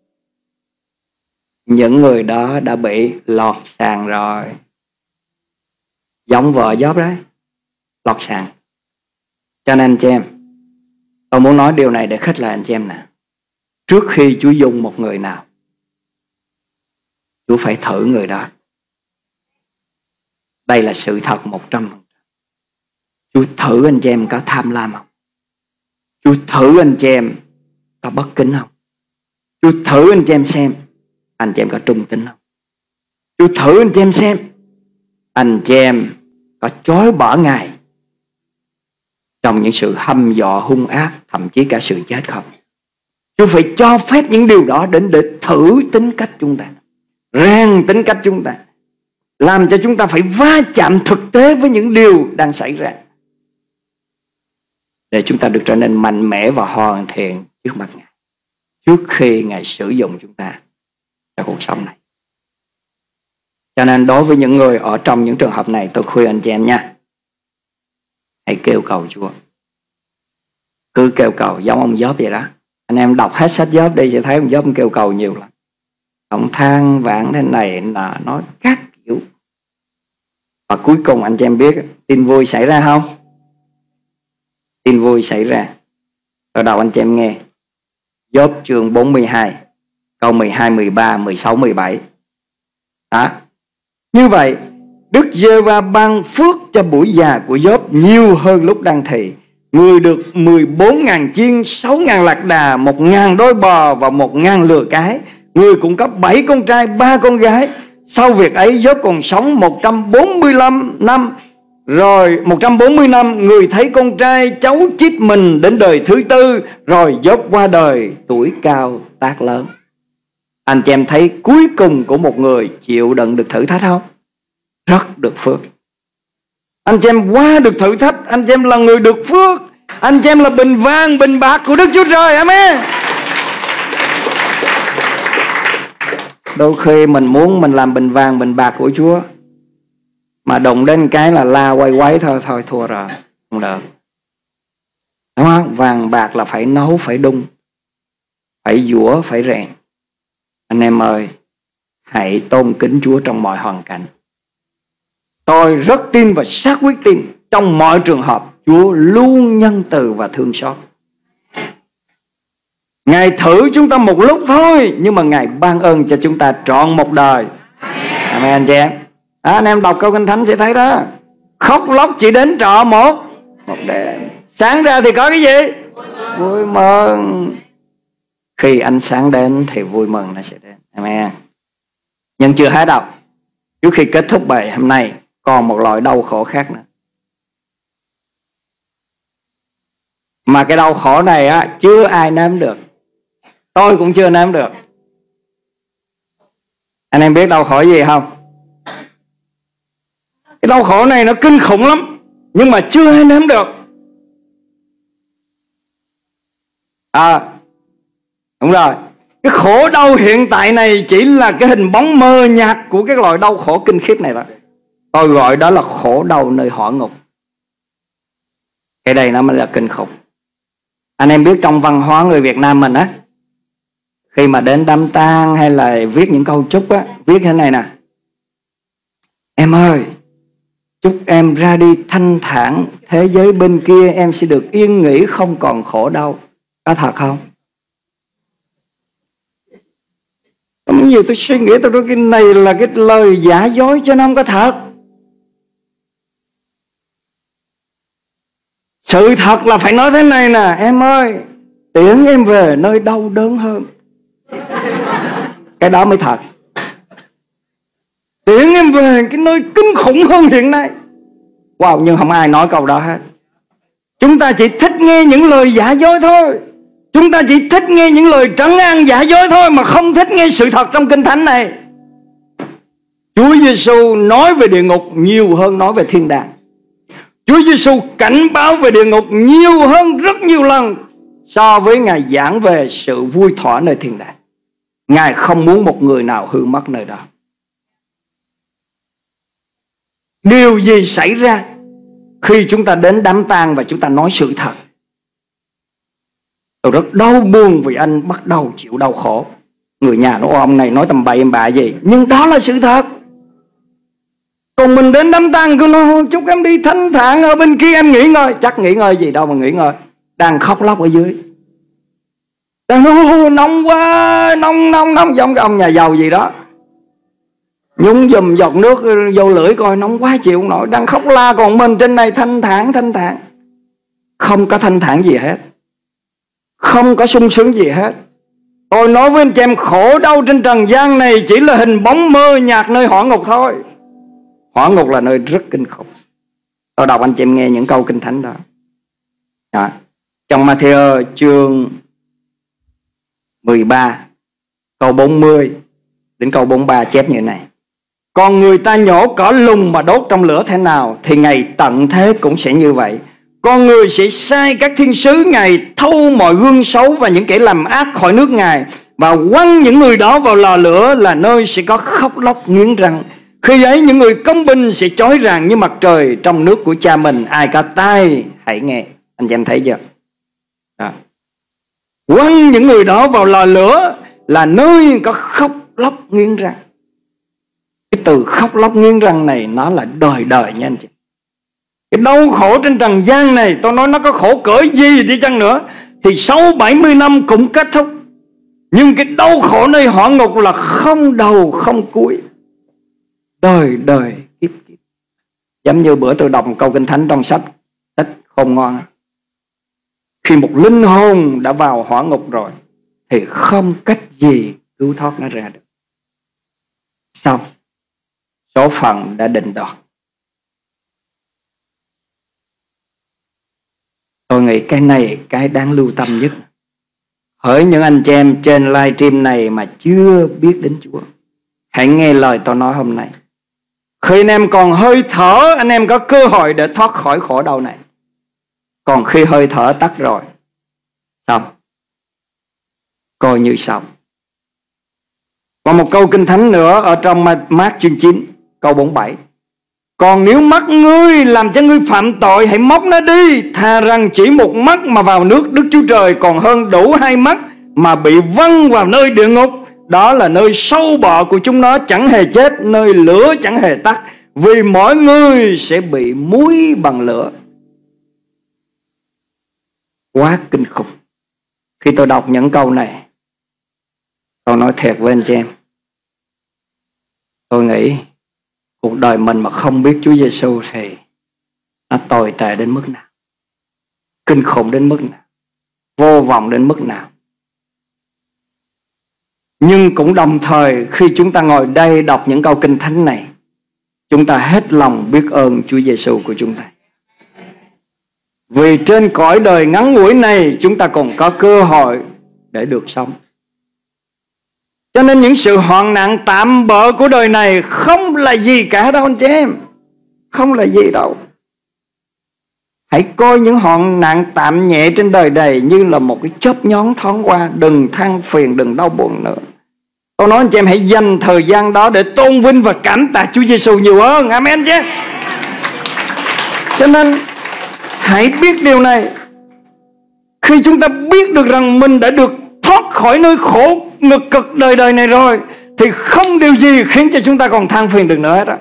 Speaker 2: Những người đó đã bị lọt sàn rồi. Giống vợ Gióp đấy, lọt sàn. Cho nên anh chị em, tôi muốn nói điều này để khích lệ anh chị em nè. Trước khi Chúa dùng một người nào, Chúa phải thử người đó. Đây là sự thật một trăm phần trăm. Chúa thử anh chị em có tham lam không? Chúa thử anh chị em có bất kính không? Chúa thử anh chị em xem anh chị em có trung tín không? Chúa thử anh chị em xem anh chị em có chối bỏ Ngài trong những sự hăm dọa hung ác, thậm chí cả sự chết không? Chúa phải cho phép những điều đó đến để thử tính cách chúng ta, rèn tính cách chúng ta, làm cho chúng ta phải va chạm thực tế với những điều đang xảy ra, để chúng ta được trở nên mạnh mẽ và hoàn thiện trước mặt Ngài, trước khi Ngài sử dụng chúng ta trong cuộc sống này. Cho nên đối với những người ở trong những trường hợp này, tôi khuyên anh chị em nha, hãy kêu cầu Chúa. Cứ kêu cầu giống ông Gióp vậy đó. Anh em đọc hết sách Gióp đi sẽ thấy ông Gióp kêu cầu nhiều lắm. Ông than vãn thế này là nói các kiểu. Và cuối cùng anh chị em biết tin vui xảy ra không? Tin vui xảy ra. Ở đầu anh chị em nghe Gióp chương bốn mươi hai câu mười hai, mười ba, mười sáu, mười bảy. Đó. Như vậy Đức Giê-hô-va ban phước cho buổi già của Gióp nhiều hơn lúc đang thị. Người được mười bốn ngàn chiên, sáu ngàn lạc đà, một ngàn đôi bò và một ngàn lừa cái. Người cũng có bảy con trai, ba con gái. Sau việc ấy Gióp còn sống một trăm bốn mươi lăm năm. Rồi một trăm bốn mươi năm người thấy con trai cháu chít mình đến đời thứ tư. Rồi Gióp qua đời tuổi cao tác lớn. Anh chị em thấy cuối cùng của một người chịu đựng được thử thách không? Rất được phước. Anh chị em qua được thử thách, anh chị em là người được phước. Anh chị em là bình vàng, bình bạc của Đức Chúa Trời. Amen. Đôi khi mình muốn mình làm bình vàng, bình bạc của Chúa, mà đụng đến cái là la quay quấy thôi, thôi thua rồi, không được. Đúng không? Vàng bạc là phải nấu, phải đun, phải giũa, phải rèn. Anh em ơi, hãy tôn kính Chúa trong mọi hoàn cảnh. Tôi rất tin và xác quyết tin trong mọi trường hợp Chúa luôn nhân từ và thương xót. Ngài thử chúng ta một lúc thôi, nhưng mà Ngài ban ơn cho chúng ta trọn một đời. Amen anh chị em. À, anh em đọc câu Kinh Thánh sẽ thấy đó. Khóc lóc chỉ đến trọ một một đêm. Sáng ra thì có cái gì? Vui mừng. Khi ánh sáng đến thì vui mừng nó sẽ đến. Amen. Nhưng chưa hết đâu. Trước khi kết thúc bài hôm nay, còn một loại đau khổ khác nữa. Mà cái đau khổ này á, chưa ai nếm được. Tôi cũng chưa nếm được. Anh em biết đau khổ gì không? Cái đau khổ này nó kinh khủng lắm. nhưng mà chưa ai nếm được. À, đúng rồi. Cái khổ đau hiện tại này chỉ là cái hình bóng mờ nhạt của cái loại đau khổ kinh khiếp này đó. Tôi gọi đó là khổ đau nơi hỏa ngục. Cái đây nó mới là kinh khủng. Anh em biết trong văn hóa người Việt Nam mình á, khi mà đến đám tang hay là viết những câu chúc á, viết thế này nè: em ơi, chúc em ra đi thanh thản, thế giới bên kia em sẽ được yên nghỉ, không còn khổ đau. Có thật không? Có nhiều tôi suy nghĩ, tôi nói cái này là cái lời giả dối chứ nó không có thật. Sự thật là phải nói thế này nè: em ơi, tiễn em về nơi đau đớn hơn. Cái đó mới thật. Tiễn em về cái nơi kinh khủng hơn hiện nay. Wow, nhưng không ai nói câu đó hết. Chúng ta chỉ thích nghe những lời giả dối thôi. Chúng ta chỉ thích nghe những lời trấn an giả dối thôi, mà không thích nghe sự thật trong Kinh Thánh này. Chúa Giêsu nói về địa ngục nhiều hơn nói về thiên đàng. Chúa Giêsu cảnh báo về địa ngục nhiều hơn rất nhiều lần so với Ngài giảng về sự vui thỏa nơi thiên đàng. Ngài không muốn một người nào hư mất nơi đó. Điều gì xảy ra khi chúng ta đến đám tang và chúng ta nói sự thật? Tôi rất đau buồn vì anh bắt đầu chịu đau khổ. Người nhà nói ông này nói tầm bậy em bạ gì, nhưng đó là sự thật. Còn mình đến đám tang cứ nói chúc em đi thanh thản, ở bên kia em nghỉ ngơi. Chắc nghỉ ngơi gì đâu mà nghỉ ngơi. Đang khóc lóc ở dưới, đang nói nóng quá, nóng nóng nóng, giống cái ông nhà giàu gì đó, nhúng dùm giọt nước vô lưỡi coi, nóng quá chịu không nổi, đang khóc la. Còn mình trên này thanh thản thanh thản. Không có thanh thản gì hết, không có sung sướng gì hết. Tôi nói với anh chị em, khổ đau trên trần gian này chỉ là hình bóng mơ nhạt nơi hỏa ngục thôi. Hỏa ngục là nơi rất kinh khủng. Tôi đọc anh chị em nghe những câu Kinh Thánh đó. Đó. Trong Ma-thi-ơ chương mười ba câu bốn mươi đến câu bốn mươi ba chép như thế này: còn người ta nhổ cỏ lùng mà đốt trong lửa thế nào, thì ngày tận thế cũng sẽ như vậy. Con người sẽ sai các thiên sứ Ngài thâu mọi gương xấu và những kẻ làm ác khỏi nước Ngài, và quăng những người đó vào lò lửa, là nơi sẽ có khóc lóc nghiến răng. Khi ấy những người công bình sẽ chói rạng như mặt trời trong nước của Cha mình. Ai có tai hãy nghe. Anh chị em thấy chưa? Đó. Quăng những người đó vào lò lửa là nơi có khóc lóc nghiến răng. Cái từ khóc lóc nghiến răng này nó là đời đời nha anh chị. Cái đau khổ trên trần gian này, tôi nói nó có khổ cỡ gì đi chăng nữa, thì sau bảy mươi năm cũng kết thúc. Nhưng cái đau khổ nơi hỏa ngục là không đầu không cuối, đời đời kiếp kiếp. Giống như bữa tôi đọc một câu Kinh Thánh trong sách sách Khôn Ngoan: khi một linh hồn đã vào hỏa ngục rồi thì không cách gì cứu thoát nó ra được. Xong, số phận đã định đoạt. Tôi nghĩ cái này cái đáng lưu tâm nhất. Hỡi những anh chị em trên live stream này mà chưa biết đến Chúa, hãy nghe lời tôi nói hôm nay. Khi anh em còn hơi thở, anh em có cơ hội để thoát khỏi khổ đau này. Còn khi hơi thở tắt rồi, xong, coi như xong. Còn một câu Kinh Thánh nữa ở trong Mác chương chín câu bốn mươi bảy: còn nếu mắt ngươi làm cho ngươi phạm tội, hãy móc nó đi. Thà rằng chỉ một mắt mà vào nước Đức Chúa Trời, còn hơn đủ hai mắt mà bị văng vào nơi địa ngục. Đó là nơi sâu bọ của chúng nó chẳng hề chết, nơi lửa chẳng hề tắt, vì mỗi người sẽ bị muối bằng lửa. Quá kinh khủng. Khi tôi đọc những câu này, tôi nói thiệt với anh chị em, tôi nghĩ cuộc đời mình mà không biết Chúa Giêsu thì nó tồi tệ đến mức nào, kinh khủng đến mức nào, vô vọng đến mức nào. Nhưng cũng đồng thời khi chúng ta ngồi đây đọc những câu Kinh Thánh này, chúng ta hết lòng biết ơn Chúa Giêsu của chúng ta. Vì trên cõi đời ngắn ngủi này chúng ta còn có cơ hội để được sống. Cho nên những sự hoạn nạn tạm bợ của đời này không là gì cả đâu anh chị em. Không là gì đâu. Hãy coi những hoạn nạn tạm nhẹ trên đời này như là một cái chớp nhoáng thoáng qua. Đừng than phiền, đừng đau buồn nữa. Tôi nói anh chị em hãy dành thời gian đó để tôn vinh và cảm tạ Chúa Giêsu nhiều hơn. Amen chứ. Cho nên hãy biết điều này. Khi chúng ta biết được rằng mình đã được thoát khỏi nơi khổ ngực cực đời đời này rồi, thì không điều gì khiến cho chúng ta còn than phiền được nữa hết á.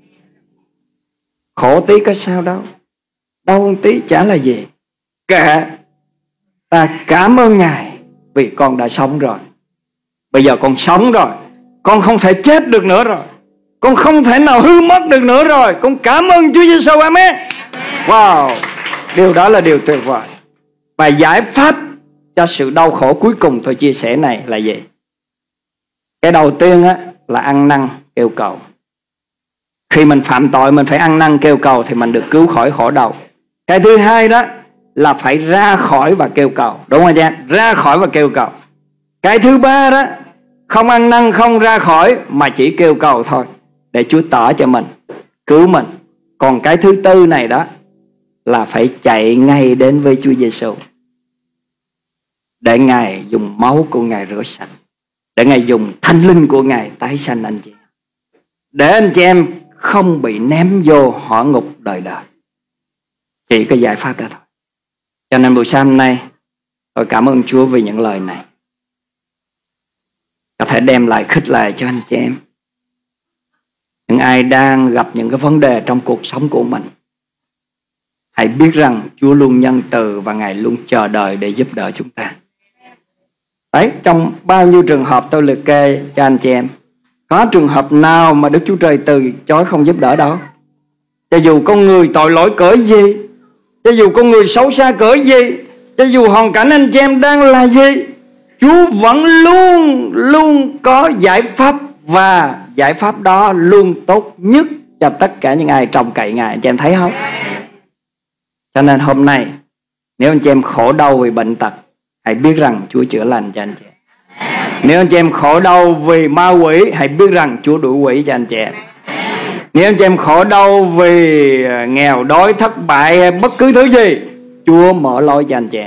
Speaker 2: Khổ tí có sao đâu, đau tí chả là gì. Kệ, ta cảm ơn Ngài vì con đã sống rồi. Bây giờ con sống rồi, con không thể chết được nữa rồi, con không thể nào hư mất được nữa rồi. Con cảm ơn Chúa Giêsu. Amen. Wow, điều đó là điều tuyệt vời. Và giải pháp cho sự đau khổ cuối cùng tôi chia sẻ này là gì? Cái đầu tiên á, là ăn năn kêu cầu. Khi mình phạm tội mình phải ăn năn kêu cầu thì mình được cứu khỏi khổ đau. Cái thứ hai đó là phải ra khỏi và kêu cầu. Đúng không anh? Ra khỏi và kêu cầu. Cái thứ ba đó, không ăn năn, không ra khỏi, mà chỉ kêu cầu thôi, để Chúa tỏ cho mình, cứu mình. Còn cái thứ tư này đó là phải chạy ngay đến với Chúa Giêsu, để Ngài dùng máu của Ngài rửa sạch, để Ngài dùng thánh linh của Ngài tái sanh anh chị, để anh chị em không bị ném vô hỏa ngục đời đời. Chỉ có giải pháp đó thôi. Cho nên buổi sáng hôm nay tôi cảm ơn Chúa vì những lời này, có thể đem lại khích lệ cho anh chị em, những ai đang gặp những cái vấn đề trong cuộc sống của mình. Hãy biết rằng Chúa luôn nhân từ và Ngài luôn chờ đợi để giúp đỡ chúng ta. Đấy, trong bao nhiêu trường hợp tôi liệt kê cho anh chị em, có trường hợp nào mà Đức Chúa Trời từ chối không giúp đỡ đâu? Cho dù con người tội lỗi cỡ gì, cho dù con người xấu xa cỡ gì, cho dù hoàn cảnh anh chị em đang là gì, Chúa vẫn luôn luôn có giải pháp, và giải pháp đó luôn tốt nhất cho tất cả những ai trông cậy Ngài. Anh chị em thấy không? Cho nên hôm nay, nếu anh chị em khổ đau vì bệnh tật, hãy biết rằng Chúa chữa lành cho anh chị em. Nếu anh chị em khổ đau vì ma quỷ, hãy biết rằng Chúa đuổi quỷ cho anh chị em. Nếu anh chị em khổ đau vì nghèo đói, thất bại hay bất cứ thứ gì, Chúa mở lối cho anh chị em.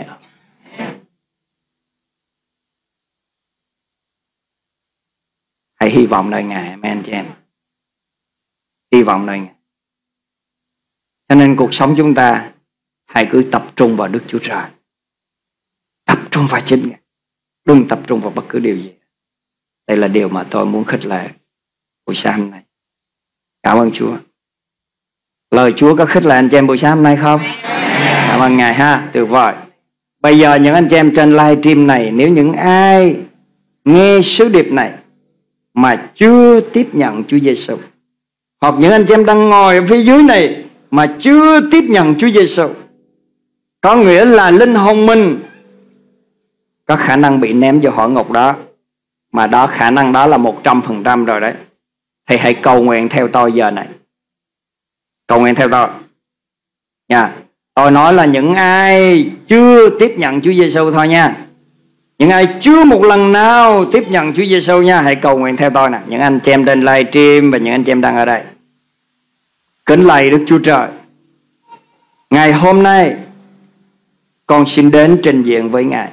Speaker 2: Hãy hy vọng nơi Ngài. Amen anh chị em. Hy vọng nơi Ngài. Cho nên cuộc sống chúng ta hãy cứ tập trung vào Đức Chúa Trời, tập trung vào chính Ngài, đừng tập trung vào bất cứ điều gì. Đây là điều mà tôi muốn khích lệ buổi sáng hôm nay. Cảm ơn Chúa. Lời Chúa có khích lệ anh chị em buổi sáng hôm nay không? Cảm ơn Ngài ha. Tuyệt vời. Bây giờ những anh chị em trên live stream này, nếu những ai nghe sứ điệp này mà chưa tiếp nhận Chúa Giêsu, hoặc những anh chị em đang ngồi ở phía dưới này mà chưa tiếp nhận Chúa Giêsu, có nghĩa là linh hồn mình có khả năng bị ném vào hỏa ngục đó, mà đó khả năng đó là một trăm phần trăm rồi đấy. Thì hãy cầu nguyện theo tôi giờ này. Cầu nguyện theo tôi nha. Tôi nói là những ai chưa tiếp nhận Chúa Giêsu thôi nha. Những ai chưa một lần nào tiếp nhận Chúa Giêsu nha, hãy cầu nguyện theo tôi nè. Những anh chị em trên live stream và những anh chị em đang ở đây. Kính lạy Đức Chúa Trời, ngày hôm nay con xin đến trình diện với Ngài.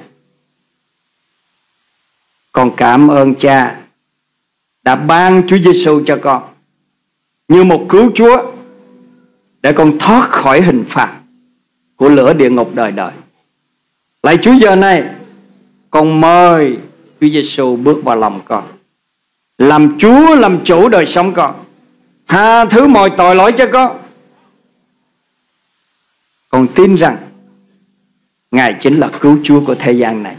Speaker 2: Con cảm ơn Cha đã ban Chúa Giêsu cho con như một cứu Chúa, để con thoát khỏi hình phạt của lửa địa ngục đời đời. Lạy Chúa, giờ này con mời Chúa Giêsu bước vào lòng con, làm Chúa, làm chủ đời sống con, tha thứ mọi tội lỗi cho con. Con tin rằng Ngài chính là cứu Chúa của thế gian này.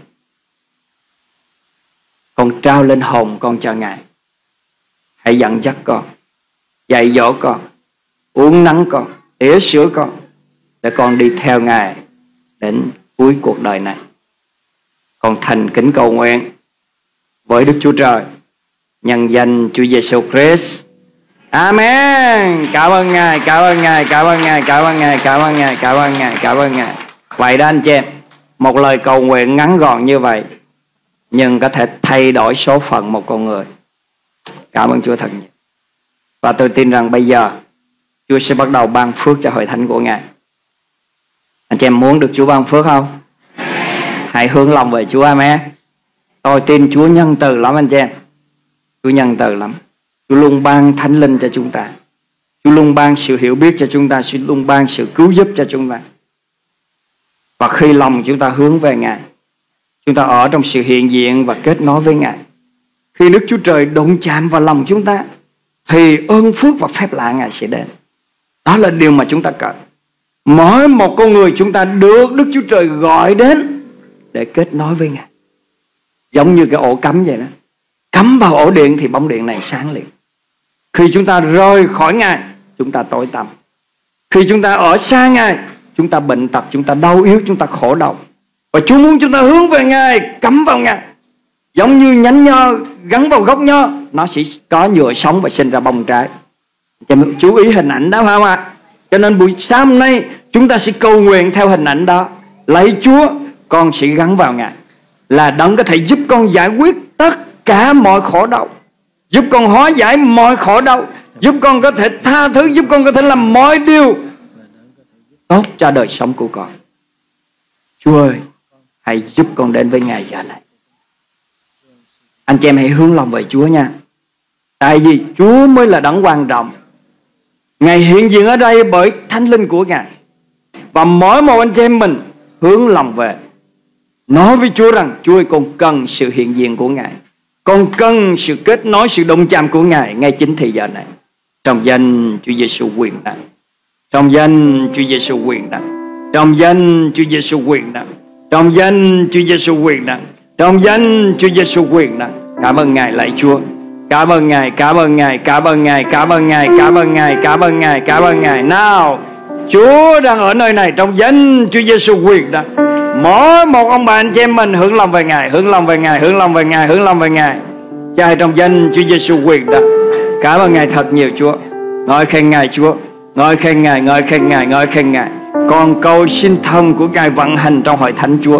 Speaker 2: Con trao linh hồn con cho Ngài. Hãy dẫn dắt con, dạy dỗ con, uốn nắn con, tỉa sữa con, để con đi theo Ngài đến cuối cuộc đời này. Con thành kính cầu nguyện với Đức Chúa Trời, nhân danh Chúa Giêsu Christ. Amen. Cảm ơn Ngài, cảm ơn Ngài, cảm ơn Ngài, cảm ơn Ngài, cảm ơn Ngài, cảm ơn Ngài, cảm ơn Ngài. Vậy đó anh chị em, một lời cầu nguyện ngắn gọn như vậy, nhưng có thể thay đổi số phận một con người. Cảm ơn Chúa thật nhiều. Và tôi tin rằng bây giờ Chúa sẽ bắt đầu ban phước cho hội thánh của Ngài. Anh chị em muốn được Chúa ban phước không? Hãy hướng lòng về Chúa. Amen. Tôi tin Chúa nhân từ lắm anh chị em. Chúa nhân từ lắm. Chúa luôn ban Thánh Linh cho chúng ta. Chúa luôn ban sự hiểu biết cho chúng ta. Chúa luôn ban sự cứu giúp cho chúng ta. Và khi lòng chúng ta hướng về Ngài, chúng ta ở trong sự hiện diện và kết nối với Ngài, khi Đức Chúa Trời đụng chạm vào lòng chúng ta, thì ơn phước và phép lạ Ngài sẽ đến. Đó là điều mà chúng ta cần. Mỗi một con người chúng ta được Đức Chúa Trời gọi đến để kết nối với Ngài. Giống như cái ổ cắm vậy đó. Cắm vào ổ điện thì bóng điện này sáng liền. Khi chúng ta rời khỏi Ngài, chúng ta tối tăm. Khi chúng ta ở xa Ngài, chúng ta bệnh tật, chúng ta đau yếu, chúng ta khổ đau. Và Chúa muốn chúng ta hướng về Ngài, cắm vào Ngài. Giống như nhánh nho gắn vào gốc nho, nó sẽ có nhựa sống và sinh ra bông trái. Chú ý hình ảnh đó phải không ạ? Cho nên buổi sáng hôm nay chúng ta sẽ cầu nguyện theo hình ảnh đó. Lạy Chúa, con sẽ gắn vào Ngài, là Đấng có thể giúp con giải quyết tất cả mọi khổ đau, giúp con hóa giải mọi khổ đau, giúp con có thể tha thứ, giúp con có thể làm mọi điều tốt cho đời sống của con. Chúa ơi, hãy giúp con đến với Ngài giờ này. Anh chị em hãy hướng lòng về Chúa nha. Tại vì Chúa mới là đấng quan trọng. Ngài hiện diện ở đây bởi Thánh Linh của Ngài. Và mỗi một anh chị em mình hướng lòng về, nói với Chúa rằng: Chúa ơi, con cần sự hiện diện của Ngài, con cần sự kết nối, sự đồng chạm của Ngài ngay chính thời giờ này. Trong danh Chúa Giêsu quyền năng, trong danh Chúa Giêsu quyền năng, trong danh Chúa Giêsu quyền năng, trong danh Chúa Giêsu quyền năng, trong danh Chúa Giêsu quyền năng. Cảm ơn Ngài, lạy Chúa. Cảm ơn Ngài, cảm ơn Ngài, cảm ơn Ngài, cảm ơn Ngài, cảm ơn Ngài, cảm ơn Ngài, cảm ơn Ngài. Nào, Chúa đang ở nơi này trong danh Chúa Giêsu quyền năng. Mỗi một ông bà anh chị em mình hướng lòng về Ngài, hướng lòng về Ngài, hướng lòng về Ngài, hướng lòng về Ngài. Cha, trong danh Chúa Giêsu quyền năng. Cảm ơn Ngài thật nhiều Chúa. Ngợi khen Ngài Chúa, ngợi khen Ngài, ngợi khen Ngài, ngợi khen Ngài. Con cầu xin thần của Ngài vận hành trong hội thánh Chúa.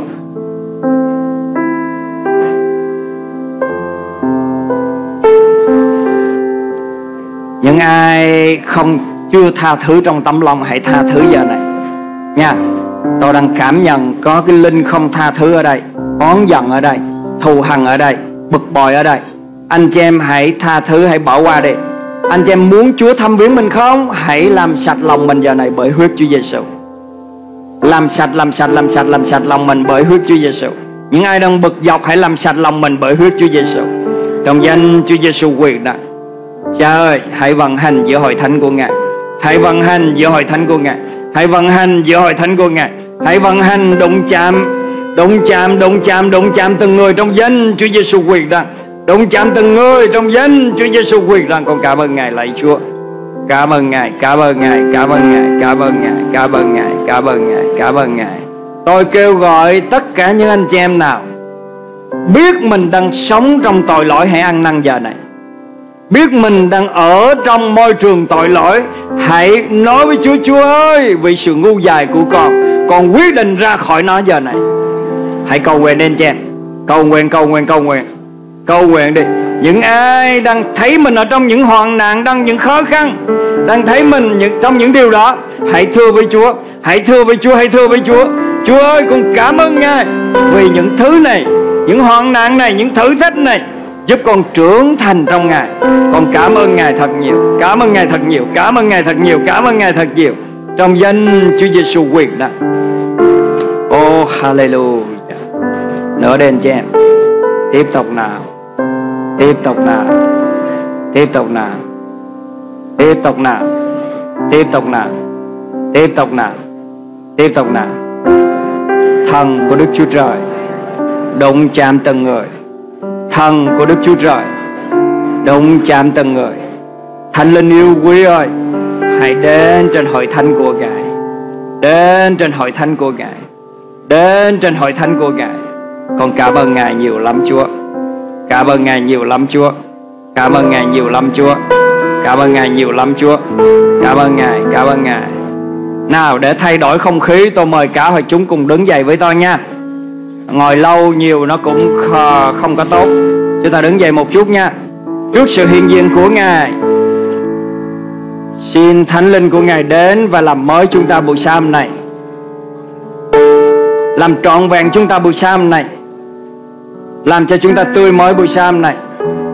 Speaker 2: Những ai không chưa tha thứ trong tấm lòng, hãy tha thứ giờ này nha. Tôi đang cảm nhận có cái linh không tha thứ ở đây, oán giận ở đây, thù hằn ở đây, bực bội ở đây. Anh chị em hãy tha thứ, hãy bỏ qua đi. Anh chị em muốn Chúa thăm viếng mình không? Hãy làm sạch lòng mình giờ này bởi huyết Chúa Giêsu. Làm sạch, làm sạch, làm sạch, làm sạch lòng mình bởi huyết Chúa Giêsu. Những ai đang bực dọc, hãy làm sạch lòng mình bởi huyết Chúa Giêsu. Trong danh Chúa Giêsu quyền năng. Cha ơi, hãy vận hành giữa hội thánh của Ngài. Hãy vận hành giữa hội thánh của Ngài. Hãy vận hành giữa hội thánh của Ngài. Hãy vận hành đụng chạm, đụng chạm, đụng chạm, đụng chạm từng người trong danh Chúa Giêsu quyền năng. Đụng chạm từng người trong danh Chúa Giêsu quyền năng. Con cảm ơn Ngài, lạy Chúa. Cảm ơn Ngài, cảm ơn Ngài, cảm ơn Ngài, cảm ơn Ngài, cảm ơn Ngài, cảm ơn Ngài, cảm ơn Ngài. Tôi kêu gọi tất cả những anh chị em nào biết mình đang sống trong tội lỗi, hãy ăn năn giờ này. Biết mình đang ở trong môi trường tội lỗi, hãy nói với Chúa: Chúa ơi, vì sự ngu dại của con, con quyết định ra khỏi nó giờ này. Hãy cầu nguyện đến chị em. Cầu nguyện, cầu nguyện, cầu nguyện. Cầu nguyện đi. Những ai đang thấy mình ở trong những hoạn nạn, đang những khó khăn, đang thấy mình những, trong những điều đó, hãy thưa với Chúa. Hãy thưa với Chúa, hãy thưa với Chúa: Chúa ơi, con cảm ơn Ngài vì những thứ này, những hoạn nạn này, những thử thách này giúp con trưởng thành trong Ngài. Con cảm ơn Ngài thật nhiều. Cảm ơn Ngài thật nhiều. Cảm ơn Ngài thật nhiều. Cảm ơn Ngài thật nhiều. Trong danh Chúa Giêsu quyền năng. Oh hallelujah. Nữa đến chị em. Tiếp tục nào. Tiếp tục nào. Tiếp tục nào. Tiếp tục nào. Tiếp tục nào. Tiếp tục nào. Tiếp tục nào. Thần của Đức Chúa Trời đụng chạm từng người. Thần của Đức Chúa Trời đụng chạm từng người. Thánh Linh yêu quý ơi, hãy đến trên hội thánh của Ngài. Đến trên hội thánh của Ngài. Đến trên hội thánh của Ngài. Con cảm ơn Ngài nhiều lắm Chúa. Cảm ơn Ngài nhiều lắm Chúa. Cảm ơn Ngài nhiều lắm Chúa. Cảm ơn Ngài nhiều lắm Chúa. Cảm ơn Ngài, cảm ơn Ngài. Nào, để thay đổi không khí, tôi mời cả hội chúng cùng đứng dậy với tôi nha. Ngồi lâu nhiều nó cũng không có tốt. Chúng ta đứng dậy một chút nha. Trước sự hiện diện của Ngài, xin Thánh Linh của Ngài đến và làm mới chúng ta buổi sáng hôm nay. làm trọn vẹn chúng ta buổi sáng hôm nay, làm cho chúng ta tươi mới buổi sáng hôm nay.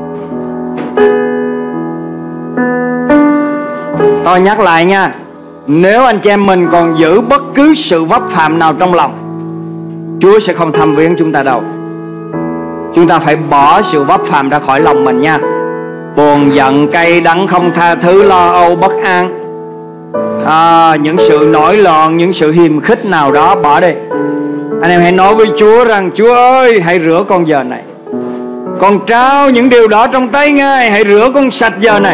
Speaker 2: Tôi nhắc lại nha, nếu anh chị em mình còn giữ bất cứ sự vấp phạm nào trong lòng, Chúa sẽ không thăm viếng chúng ta đâu. Chúng ta phải bỏ sự vấp phạm ra khỏi lòng mình nha. Buồn giận, cay đắng, không tha thứ, lo âu, bất an, à, những sự nổi loạn, những sự hiềm khích nào đó bỏ đi. Anh em hãy nói với Chúa rằng: Chúa ơi, hãy rửa con giờ này. Con trao những điều đó trong tay Ngài, hãy rửa con sạch giờ này.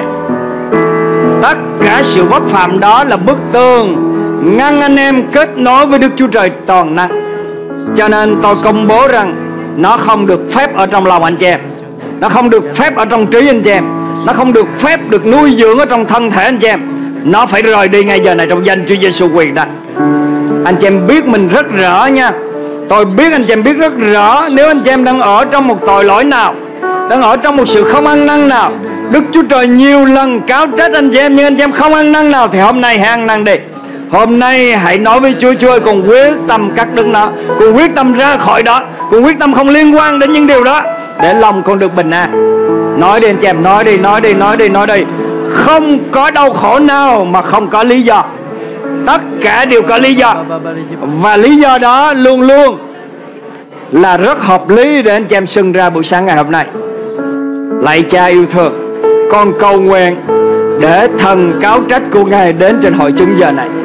Speaker 2: Tất cả sự vấp phạm đó là bức tường ngăn anh em kết nối với Đức Chúa Trời toàn năng. Cho nên tôi công bố rằng nó không được phép ở trong lòng anh chị em, nó không được phép ở trong trí anh chị em, nó không được phép được nuôi dưỡng ở trong thân thể anh chị em. Nó phải rời đi ngay giờ này trong danh Chúa Giêsu quyền năng. Anh chị em biết mình rất rõ nha. Tôi biết anh chị em biết rất rõ, nếu anh chị em đang ở trong một tội lỗi nào, đang ở trong một sự không ăn năn nào, Đức Chúa Trời nhiều lần cáo trách anh chị em, nhưng anh chị em không ăn năn nào, thì hôm nay hãy ăn năn đi. Hôm nay hãy nói với Chúa: Chúa ơi, con quyết tâm cắt đứt nó, con quyết tâm ra khỏi đó, con quyết tâm không liên quan đến những điều đó, để lòng con được bình an. Nói đi anh chị em, nói đi, nói đi, nói đi, nói đi. Không có đau khổ nào mà không có lý do. Tất cả đều có lý do, và lý do đó luôn luôn là rất hợp lý để anh chị em xưng ra buổi sáng ngày hôm nay. Lạy Cha yêu thương, con cầu nguyện để thần cáo trách của Ngài đến trên hội chúng giờ này.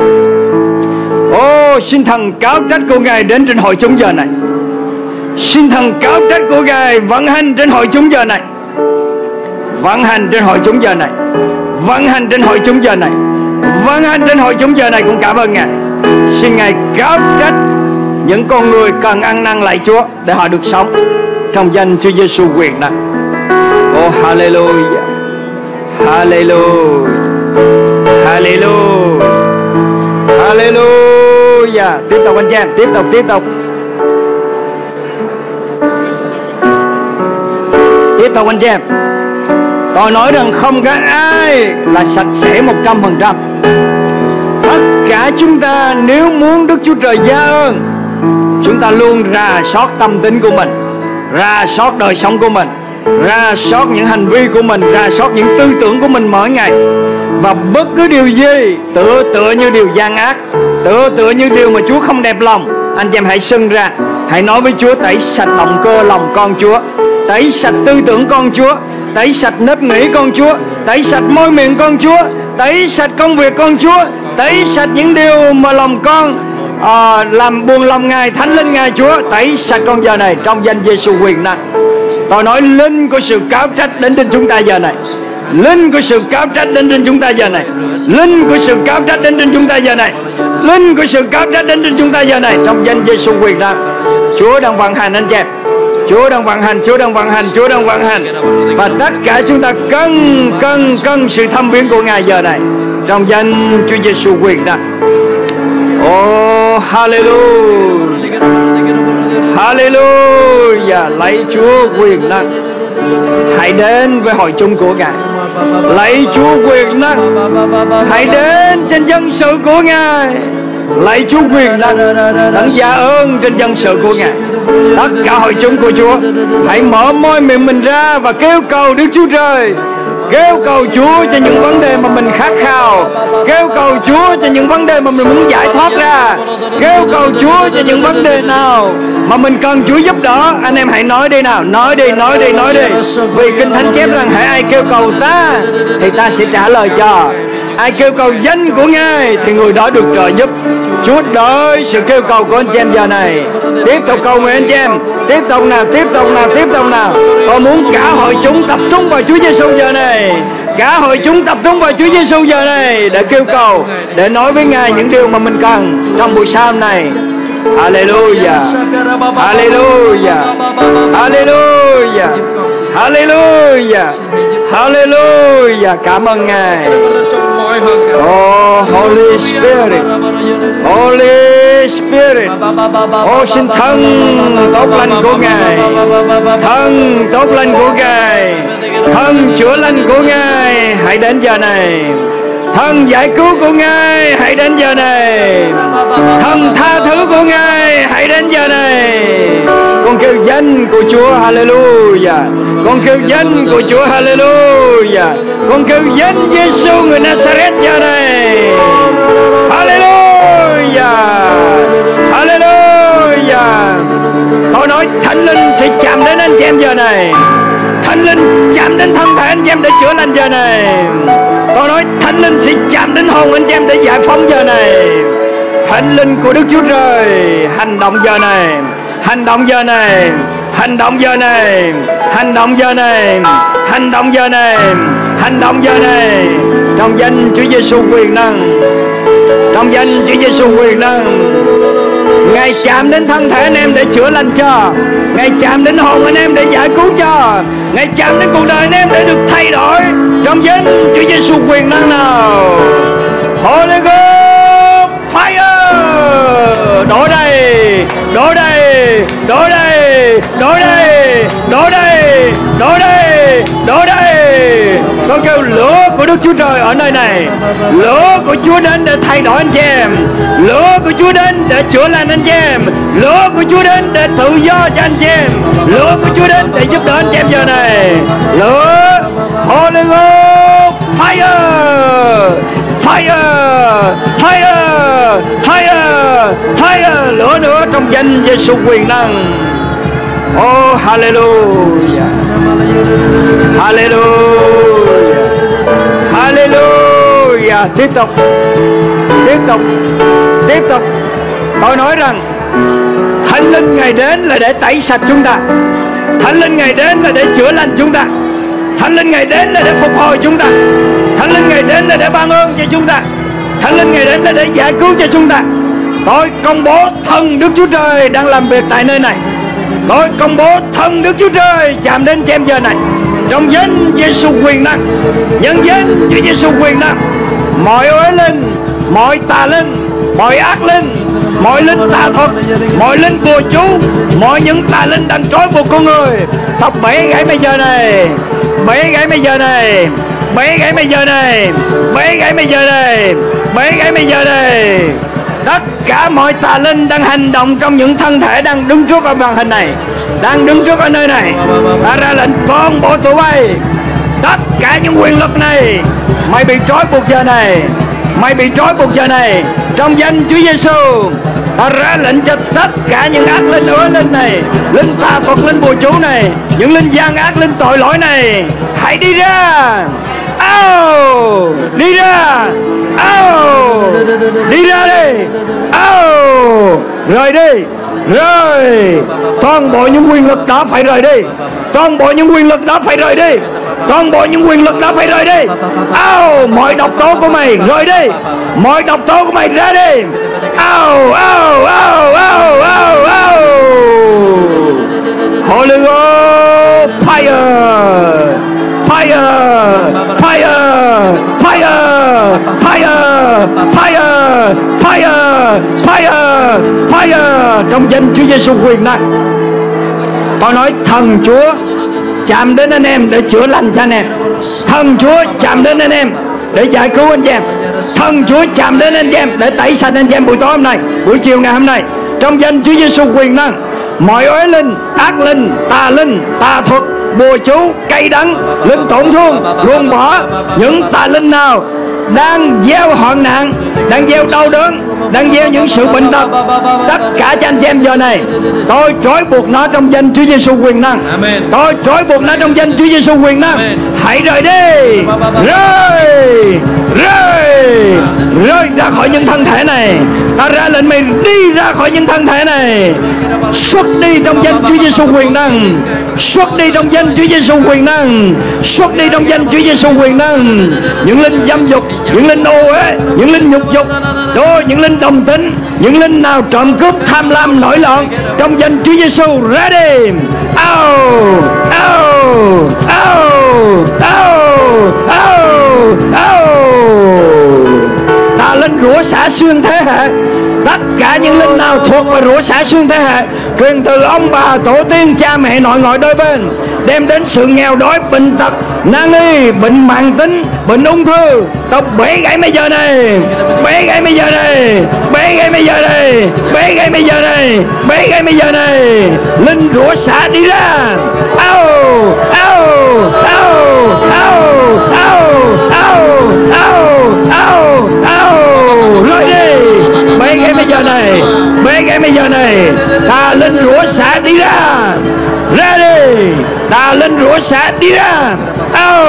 Speaker 2: Ô, xin thần cáo trách của Ngài đến trên hội chúng giờ này. Xin thần cáo trách của Ngài vận hành trên hội chúng giờ này. Vận hành trên hội chúng giờ này. Vận hành trên hội chúng giờ này. Vận hành trên hội chúng giờ này. Cũng cảm ơn Ngài. Xin Ngài cáo trách những con người cần ăn năn lạy Chúa để họ được sống trong danh Chúa Giêsu quyền năng. Ô, hallelujah, hallelujah, hallelujah, hallelujah. Tiếp tục anh chị em, tiếp tục, tiếp tục. Tiếp tục anh chị em. Tôi nói rằng không có ai là sạch sẽ một trăm phần trăm. Tất cả chúng ta nếu muốn Đức Chúa Trời gia ơn, chúng ta luôn rà soát tâm tính của mình, rà soát đời sống của mình, rà soát những hành vi của mình, rà soát những tư tưởng của mình mỗi ngày. Và bất cứ điều gì tựa tựa như điều gian ác, tựa tựa như điều mà Chúa không đẹp lòng, anh chị em hãy xưng ra. Hãy nói với Chúa: tẩy sạch động cơ lòng con Chúa, tẩy sạch tư tưởng con Chúa, tẩy sạch nếp nghĩ con Chúa, tẩy sạch môi miệng con Chúa, tẩy sạch công việc con Chúa, tẩy sạch những điều mà lòng con à, làm buồn lòng Ngài, thánh linh Ngài Chúa. Tẩy sạch con giờ này trong danh Giêsu quyền năng. Tôi nói linh của sự cáo trách đến trên chúng ta giờ này, linh của sự cáo trách đến trên chúng ta giờ này, linh của sự cáo trách đến trên chúng ta giờ này, linh của sự cáo trách đến trên chúng ta giờ này, trong danh Giêsu quyền năng. Chúa đang vận hành anh chị em, Chúa đang vận hành, Chúa đang vận hành, Chúa đang vận hành. Và tất cả chúng ta cần cần cần sự thăm viếng của Ngài giờ này, trong danh Chúa Giêsu quyền năng. Oh, hallelujah, hallelujah. Lạy Chúa quyền năng, hãy đến với hội chúng của Ngài. Lạy Chúa quyền năng, hãy đến trên dân sự của Ngài. Lạy Chúa quyền năng, đấng gia ơn trên dân sự của Ngài. Tất cả hội chúng của Chúa hãy mở môi miệng mình ra và kêu cầu Đức Chúa Trời, kêu cầu Chúa cho những vấn đề mà mình khát khao, kêu cầu Chúa cho những vấn đề mà mình muốn giải thoát ra, kêu cầu Chúa cho những vấn đề nào mà mình cần Chúa giúp đỡ. Anh em hãy nói đi nào, nói đi, nói đi, nói đi. Vì Kinh Thánh chép rằng hãy ai kêu cầu ta thì ta sẽ trả lời cho. Ai kêu cầu danh của Ngài thì người đó được trợ giúp. Chúa đợi sự kêu cầu của anh chị em giờ này. Tiếp tục cầu nguyện anh chị em. Tiếp tục nào, tiếp tục nào, tiếp tục nào. Con muốn cả hội chúng tập trung vào Chúa Giêsu giờ này. Cả hội chúng tập trung vào Chúa Giêsu giờ này để kêu cầu, để nói với Ngài những điều mà mình cần trong buổi sáng này. Hallelujah, hallelujah, hallelujah, hallelujah, hallelujah. Cảm ơn Ngài. Oh, Holy Spirit, Holy Spirit. Oh, xin thân tốt lành của Ngài, thân tốt lành của Ngài, thân chữa lành của Ngài hãy đến giờ này. Thần giải cứu của Ngài hãy đến giờ này. Thần tha thứ của Ngài hãy đến giờ này. Con kêu danh của Chúa, hallelujah. Con kêu danh của Chúa, hallelujah. Con kêu danh Giêsu người Nazareth giờ này, hallelujah, hallelujah. Tôi nói Thánh Linh sẽ chạm đến anh chị em giờ này. Thánh Linh chạm đến thân thể anh chị em để chữa lành giờ này. Tôi nói Thánh Linh sẽ chạm đến hồn anh chị em để giải phóng giờ này. Thánh Linh của Đức Chúa Trời hành động giờ này, hành động giờ này, hành động giờ này, hành động giờ này, hành động giờ này, hành động giờ này. Trong danh Chúa Giêsu quyền năng, trong danh Chúa Giêsu quyền năng. Ngài chạm đến thân thể anh em để chữa lành cho. Ngài chạm đến hồn anh em để giải cứu cho. Ngài chạm đến cuộc đời anh em để được thay đổi. Trong danh Chúa Giêsu quyền năng nào. Holy Ghost fire. Đổ đây, đổ đây, đổ đây, đổ đây, đổ đây, đổ đây, đổ đây. Con kêu lửa của Đức Chúa Trời ở nơi này. Lửa của Chúa đến để thay đổi anh chị em. Lửa của Chúa đến để chữa lành anh chị em. Lửa của Chúa đến để tự do cho anh chị em. Lửa của Chúa đến để giúp đỡ anh chị em giờ này. Lửa Holy Ghost fire, fire, fire, fire, fire. Lửa nữa trong danh Giêsu quyền năng. Oh hallelujah, hallelujah, hallelujah. Tiếp tục, tiếp tục, tiếp tục. Tôi nói rằng Thánh Linh Ngài đến là để tẩy sạch chúng ta. Thánh Linh Ngài đến là để chữa lành chúng ta. Thánh Linh Ngài đến là để phục hồi chúng ta. Thánh Linh Ngài đến là để ban ơn cho chúng ta. Thánh Linh Ngài đến là để giải cứu cho chúng ta. Tôi công bố thần Đức Chúa Trời đang làm việc tại nơi này. Tôi công bố thần Đức Chúa Trời chạm đến chị em giờ này. Trong danh Giêsu quyền năng, nhân danh Chúa Giêsu quyền năng. Mọi uế linh, mọi tà linh, mọi ác linh, mọi linh tà thuật, mọi linh bùa chú, mọi những tà linh đang trói buộc con người, thọc bể gãy bây giờ này, bể gãy bây giờ này, bể gãy bây giờ này, bể gãy bây giờ này, bể gãy bây giờ này. Tất cả mọi tà linh đang hành động trong những thân thể đang đứng trước ở màn hình này, đang đứng trước ở nơi này, ta ra lệnh con bộ tụi bay. Tất cả những quyền lực này, mày bị trói buộc giờ này, mày bị trói buộc giờ này. Trong danh Chúa Giêsu, ta ra lệnh cho tất cả những ác linh ối linh này, linh tà thuật, linh bùa chú này, những linh gian ác, linh tội lỗi này, hãy đi ra. Ao, đi ra. Ao, đi ra đi. Ao, rời đi, rời. Toàn bộ những quyền lực đó phải rời đi. Toàn bộ những quyền lực đó phải rời đi. Toàn bộ những quyền lực đó phải rời đi. Ao, mọi độc tố của mày rời đi. Mọi độc tố của mày ra đi. Ao, ao, ao, ao, ao, ao. Holy Ghost fire, fire, fire, fire, fire, fire, fire, fire, fire. Trong danh Chúa Giêsu quyền năng, tôi nói thần Chúa chạm đến anh em để chữa lành cho anh em. Thần Chúa chạm đến anh em để giải cứu anh em. Thần Chúa chạm đến anh em để tẩy sạch anh em buổi tối hôm nay, buổi chiều ngày hôm nay. Trong danh Chúa Giêsu quyền năng, mọi uế linh, ác linh, tà linh, tà thuật, bùa chú, cay đắng, linh tổn thương, ruồng bỏ, những tà linh nào đang gieo hoạn nạn, đang gieo đau đớn, đang gieo những sự bệnh tật, tất cả cho anh chị em giờ này, tôi trói buộc nó trong danh Chúa Giêsu quyền năng. Amen. Tôi trói buộc nó trong danh Chúa Giêsu quyền năng. Amen. Hãy rời đi, rơi, rơi, rơi ra khỏi những thân thể này. Ta ra lệnh mày đi ra khỏi những thân thể này, xuất đi trong danh Chúa Giêsu quyền năng, xuất đi trong danh Chúa Giêsu quyền năng, xuất đi trong danh Chúa Giêsu quyền năng. Những linh dâm dục, những linh ô uế, những linh nhục dục, đôi những linh đồng tính, những linh nào trộm cướp, tham lam, nổi loạn, trong danh Chúa Giêsu ra đi. Ao, ao, ao, ao, ao, ao. Ta linh rủa xả xương thế hệ, tất cả những linh nào thuộc về rủa xả xương thế hệ, quyền từ ông bà tổ tiên cha mẹ nội ngoại đôi bên, đem đến sự nghèo đói, bệnh tật, nan y, bệnh mãn tính, bệnh ung thư. Tao bẻ gãy bây giờ này, bẻ gãy bây giờ này, bẻ gãy bây giờ này, bẻ gãy bây giờ này, bẻ gãy bây giờ này. Linh rủa xả đi ra. Ao, ao, ao, ao, ao, ao, ao, ao, ao. Rồi đi, bẻ gãy bây giờ này, bẻ gãy bây giờ này. Ta linh rủa xả đi ra, ra đi. Ta linh rủa xả đi ra. Ao.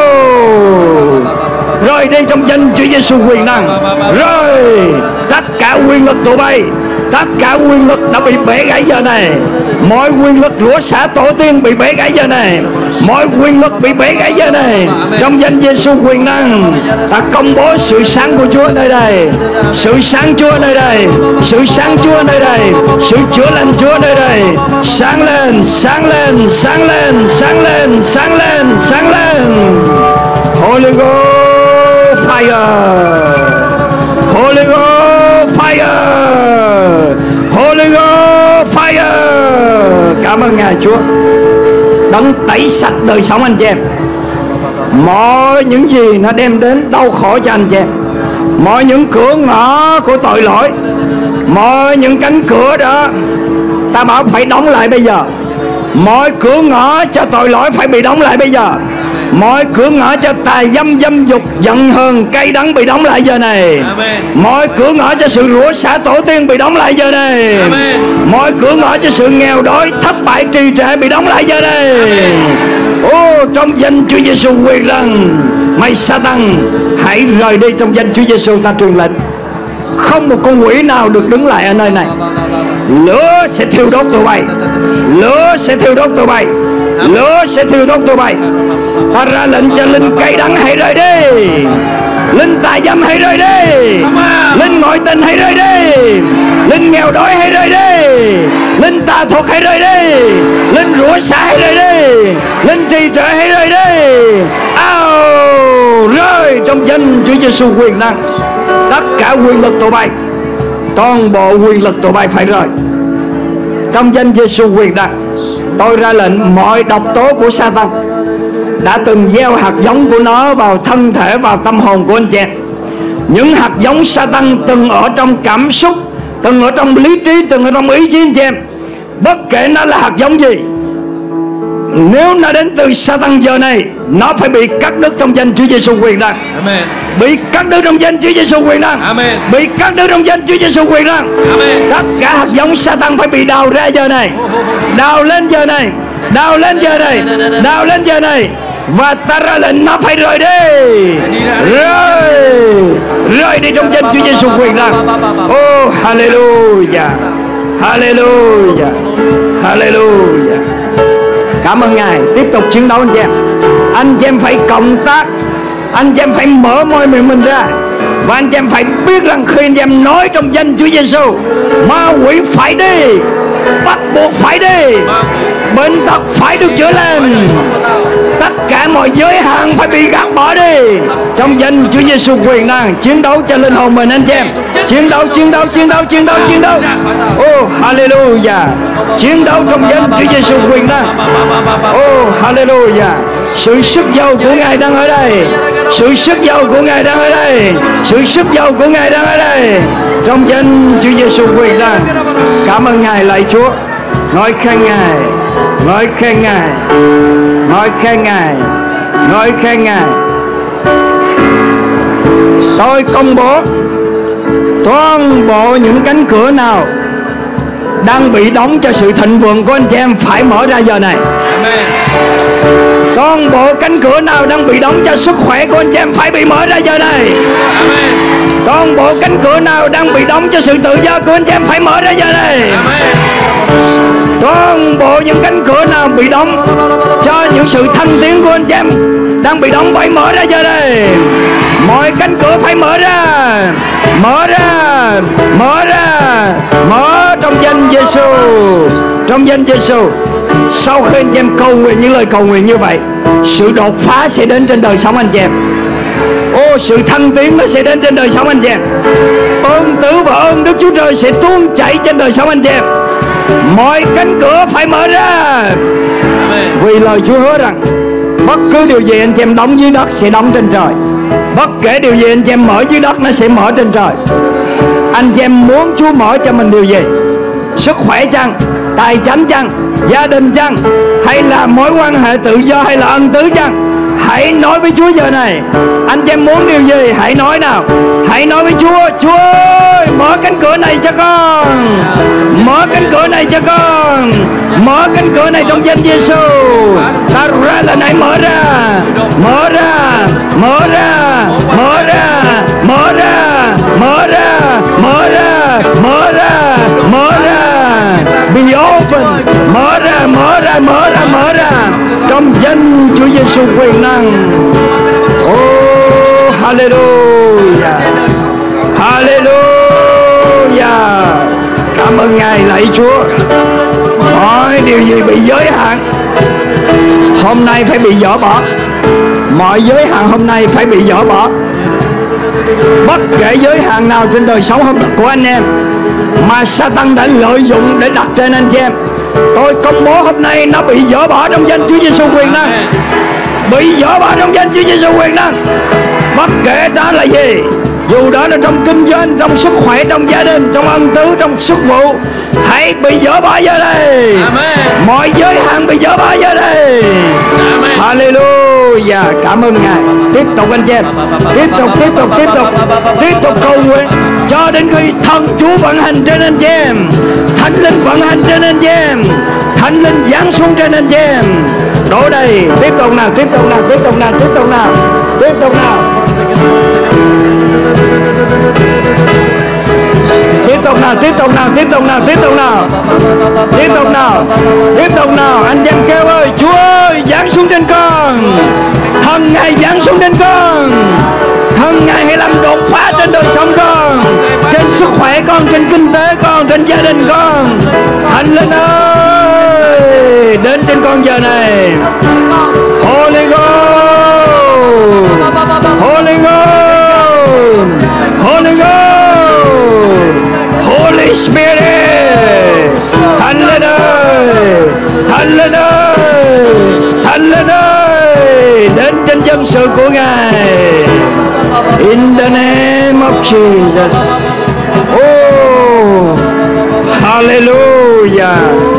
Speaker 2: Rồi đi trong danh Chúa Giêsu quyền năng. Rồi tất cả quyền lực tụi bay, tất cả quyền lực đã bị bẻ gãy giờ này. Mọi quyền lực rủa xả tổ tiên bị bẻ gãy giờ này. Mọi quyền lực bị bẻ gãy giờ này. Trong danh Giêsu quyền năng, ta công bố sự sáng của Chúa nơi đây, sự sáng Chúa nơi đây, sự sáng Chúa nơi đây, sự chữa lành Chúa nơi đây. Sáng lên, sáng lên, sáng lên, sáng lên, sáng lên, sáng lên. Holy Ghost fire, Holy Ghost fire, Holy Ghost fire. Cảm ơn Ngài Chúa, đấng tẩy sạch đời sống anh chị em. Mọi những gì nó đem đến đau khổ cho anh chị em, mọi những cửa ngõ của tội lỗi, mọi những cánh cửa đó ta bảo phải đóng lại bây giờ. Mọi cửa ngõ cho tội lỗi phải bị đóng lại bây giờ. Mọi cửa ngõ cho tà dâm, dâm dục, giận hờn, cay đắng bị đóng lại giờ này. Amen. Mọi cửa ngõ cho sự rủa xả tổ tiên bị đóng lại giờ này. Amen. Mọi cửa ngõ cho sự nghèo đói, thất bại, trì trệ bị đóng lại giờ này. Ô, trong danh Chúa Giêsu quyền năng, mày Sa-tan hãy rời đi trong danh Chúa Giêsu. Ta truyền lệnh, không một con quỷ nào được đứng lại ở nơi này. Lửa sẽ thiêu đốt tụi bay, lửa sẽ thiêu đốt tụi bay, lửa sẽ thiêu đốt tụi bay. Ta ra lệnh cho linh cay đắng hãy rời đi, linh tà dâm hãy rời đi, linh ngoại tình hãy rời đi, linh nghèo đói hãy rời đi, linh tà thuật hãy rời đi, linh rủa xả hãy rời đi, linh trì trệ hãy rời đi. Ao, rơi trong danh Chúa Giêsu quyền năng. Tất cả quyền lực tụi bay, toàn bộ quyền lực tụi bay phải rời trong danh Giêsu quyền năng. Tôi ra lệnh mọi độc tố của Sa-tan đã từng gieo hạt giống của nó vào thân thể, vào tâm hồn của anh chị em. Những hạt giống Sa-tan từng ở trong cảm xúc, từng ở trong lý trí, từng ở trong ý chí anh chị em. Bất kể nó là hạt giống gì, nếu nó đến từ Sa-tan giờ này, nó phải bị cắt đứt trong danh Chúa Giêsu quyền năng. Amen. Bị cắt đứt trong danh Chúa Giêsu quyền năng. Amen. Bị cắt đứt trong danh Chúa Giêsu quyền năng. Amen. Tất cả hạt giống Sa-tan phải bị đào ra giờ này, đào lên giờ này, đào lên giờ này, đào lên giờ này. Và ta ra lệnh nó phải rời đi, rời, rời đi trong danh Chúa Giêsu quyền năng. Oh, hallelujah, hallelujah, hallelujah. Cảm ơn Ngài. Tiếp tục chiến đấu anh chị em. Anh chị em phải cộng tác, anh chị em phải mở môi miệng mình ra, và anh chị em phải biết rằng khi anh chị em nói trong danh Chúa Giêsu, ma quỷ phải đi, bắt buộc phải đi, bệnh tật phải được chữa lành, tất cả mọi giới hạn phải bị gạt bỏ đi trong danh Chúa Giêsu quyền năng. Chiến đấu cho linh hồn mình anh chị em. Chiến đấu, chiến đấu, chiến đấu, chiến đấu, chiến đấu. Oh, hallelujah. Chiến đấu trong danh Chúa Giêsu quyền năng. Oh, hallelujah. Sự sức giàu của Ngài đang ở đây, sự sức giàu của Ngài đang ở đây, sự sức giàu của Ngài đang ở đây trong danh Chúa Giêsu quyền năng. Cảm ơn Ngài, lạy Chúa. Ngợi khen Ngài, ngợi khen Ngài, ngợi khen Ngài, ngợi khen Ngài. Tôi công bố toàn bộ những cánh cửa nào đang bị đóng cho sự thịnh vượng của anh chị em phải mở ra giờ này. Amen. Toàn bộ cánh cửa nào đang bị đóng cho sức khỏe của anh chị em phải bị mở ra giờ này. Amen. Toàn bộ cánh cửa nào đang bị đóng cho sự tự do của anh chị em phải mở ra giờ này. Amen. Toàn bộ những cánh cửa nào bị đóng cho những sự thăng tiến của anh chị em đang bị đóng phải mở ra giờ này. Mọi cánh cửa phải mở ra, mở ra, mở ra, mở trong danh Giêsu, trong danh Giêsu. Sau khi anh chị em cầu nguyện những lời cầu nguyện như vậy, sự đột phá sẽ đến trên đời sống anh chị em. Ô, sự thăng tiến nó sẽ đến trên đời sống anh chị em. Ơn tứ và ơn Đức Chúa Trời sẽ tuôn chảy trên đời sống anh chị em. mọi cánh cửa phải mở ra. Vì lời Chúa hứa rằng bất cứ điều gì anh chị em đóng dưới đất sẽ đóng trên trời, bất kể điều gì anh chị em mở dưới đất nó sẽ mở trên trời. Anh chị em muốn Chúa mở cho mình điều gì? Sức khỏe chăng? Tài chánh chăng? Gia đình chăng? Hay là mối quan hệ tự do, hay là ân tứ chăng? Hãy nói với Chúa giờ này. Anh chị em muốn điều gì? Hãy nói nào. Hãy nói với Chúa: Chúa ơi, mở cánh cửa này cho con, mở cánh cửa này cho con, mở cánh cửa này trong danh Giêsu. Ta ra là này, mở ra, mở ra, mở ra, mở ra, mở ra, mở ra, mở ra, mở ra, mở ra. Be open, mở ra, mở ra, mở ra, mở ra trong danh Chúa Giêsu quyền năng. Oh, hallelujah, hallelujah. Cảm ơn Ngài, lạy Chúa. Mọi điều gì bị giới hạn hôm nay phải bị dỡ bỏ. Mọi giới hạn hôm nay phải bị dỡ bỏ. Bất kể giới hạn nào trên đời sống của anh em mà Satan đã lợi dụng để đặt trên anh chị em, tôi công bố hôm nay nó bị dỡ bỏ trong danh Chúa Giêsu quyền năng. Bị dỡ bỏ trong danh Chúa Giêsu quyền năng. Bất kể đó là gì, dù đó là trong kinh doanh, trong sức khỏe, trong gia đình, trong ân tứ, trong sức vụ, hãy bị dỡ bỏ giờ đây. Amen. Mọi giới hạn bị dỡ bỏ giờ đây. Amen. Hallelujah. Cảm ơn Ngài. Tiếp tục anh chị em, tiếp tục, tiếp tục, tiếp tục, tiếp tục cầu nguyện cho đến khi thần Chúa vận hành trên anh chị em, Thánh Linh vận hành trên anh chị em, Thánh Linh giáng xuống trên anh chị em. Đổ đây. Tiếp tục nào, tiếp tục nào, tiếp tục nào, tiếp tục nào, tiếp tục nào. Tiếp tục nào, tiếp tục nào, tiếp tục nào, tiếp tục nào, tiếp tục nào, tiếp tục nào. Anh em kêu ơi, Chúa ơi, giáng xuống trên con, thần Ngài giáng xuống trên con, thần Ngài hãy làm đột phá trên đời sống con, trên sức khỏe con, trên kinh tế con, trên gia đình con. Thánh Linh ơi, đến trên con giờ này. Holy Ghost, Holy Ghost, Holy Ghost, Holy Spirit. Thánh Linh ơi, Thánh Linh ơi, Thánh Linh ơi, đến trên dân sự của Ngài. In the name of Jesus. Oh, hallelujah,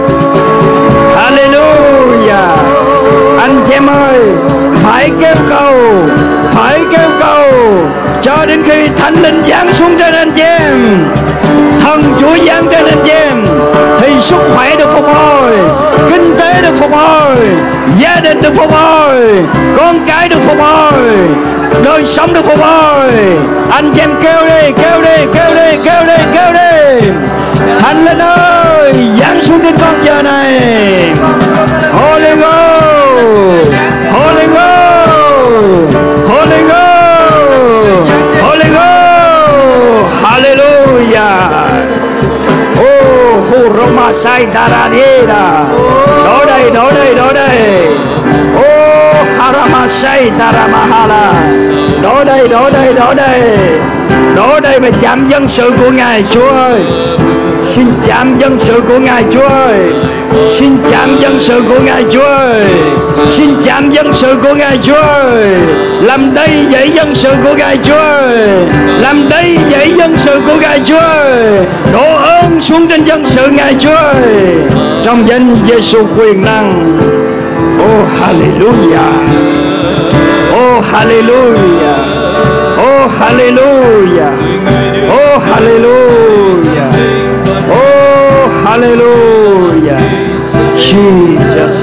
Speaker 2: hallelujah. Anh chị em ơi, phải kêu cầu, phải kêu cầu cho đến khi Thánh Linh giáng xuống trên anh chị em, thần Chúa giáng trên anh chị em, thì sức khỏe được phục hồi, kinh tế được phục hồi, gia đình được phục hồi, con cái được phục hồi, đời sống được phục hồi. Anh chị em kêu đi, kêu đi, kêu đi, kêu đi, kêu đi. Thánh Linh ơi, giáng xuống trên con giờ này. Holy Ghost, Holy Ghost, Holy Ghost, Holy Ghost. Hallelujah. Oh, Huroma Sai Taradira. Đổ đây, đổ đây, đổ đây. Oh, Harama Sai Taramahala. Đổ đây, đổ đây, đổ đây. Đổ đây và chạm dân sự của Ngài, Chúa ơi. Xin chạm dân sự của Ngài, Chúa ơi. Xin chạm dân sự của Ngài, Chúa ơi. Xin chạm dân sự của Ngài, Chúa ơi. Làm đây dạy dân sự của Ngài, Chúa ơi. Làm đây dạy dân sự của Ngài, Chúa ơi. Đổ ơn xuống trên dân sự Ngài, Chúa ơi. Trong danh Giêsu quyền năng. Oh hallelujah. Oh hallelujah. Oh hallelujah. Oh hallelujah. Oh hallelujah. Jesus,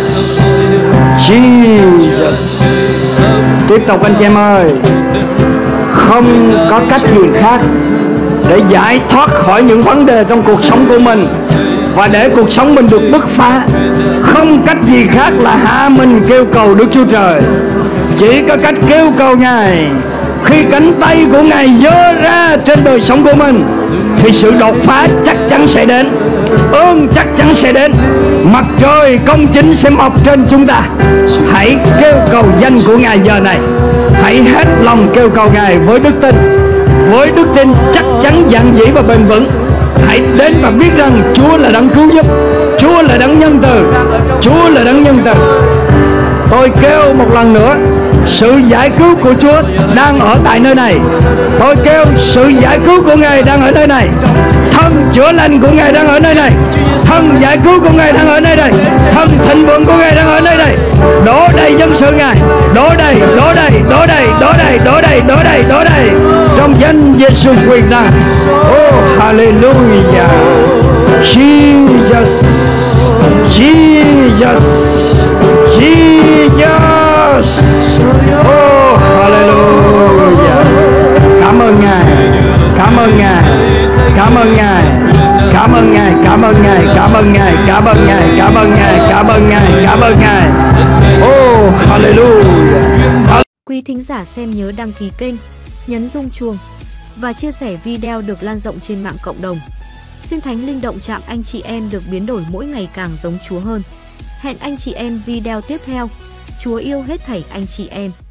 Speaker 2: Jesus. Tiếp tục anh chị em ơi. Không có cách gì khác để giải thoát khỏi những vấn đề trong cuộc sống của mình và để cuộc sống mình được bứt phá. Không cách gì khác là hạ mình kêu cầu Đức Chúa Trời. Chỉ có cách kêu cầu Ngài. Khi cánh tay của Ngài giơ ra trên đời sống của mình thì sự đột phá chắc chắn sẽ đến, ơn chắc chắn sẽ đến, mặt trời công chính sẽ mọc trên chúng ta. Hãy kêu cầu danh của Ngài giờ này. Hãy hết lòng kêu cầu Ngài với đức tin, với đức tin chắc chắn dạn dĩ và bền vững. hãy đến và biết rằng Chúa là đấng cứu giúp, Chúa là đấng nhân từ, Chúa là đấng nhân từ. Tôi kêu một lần nữa, sự giải cứu của Chúa đang ở tại nơi này. Tôi kêu sự giải cứu của Ngài đang ở nơi này. Thân chữa lành của Ngài đang ở nơi này. Thân giải cứu của Ngài đang ở nơi này. Thân thịnh vượng của Ngài đang ở nơi này. Đổ đầy dân sự Ngài, đổ đầy, đổ đầy, đổ đầy, đổ đầy, đổ đầy, đổ đầy, đổ đầy, trong danh Giêsu Christ. Oh, hallelujah. Jesus, Jesus, Jesus. Oh, hallelujah. Cảm ơn Ngài, cảm ơn Ngài, cảm ơn Ngài, cảm ơn Ngài, cảm ơn Ngài, cảm ơn Ngài, cảm ơn Ngài, cảm ơn Ngài, cảm ơn Ngài, cảm ơn Ngài. Oh, hallelujah.
Speaker 3: Quý thính giả xem nhớ đăng ký kênh, nhấn rung chuông và chia sẻ video được lan rộng trên mạng cộng đồng. Xin Thánh Linh động chạm anh chị em được biến đổi mỗi ngày càng giống Chúa hơn. Hẹn anh chị em video tiếp theo. Chúa yêu hết thảy anh chị em.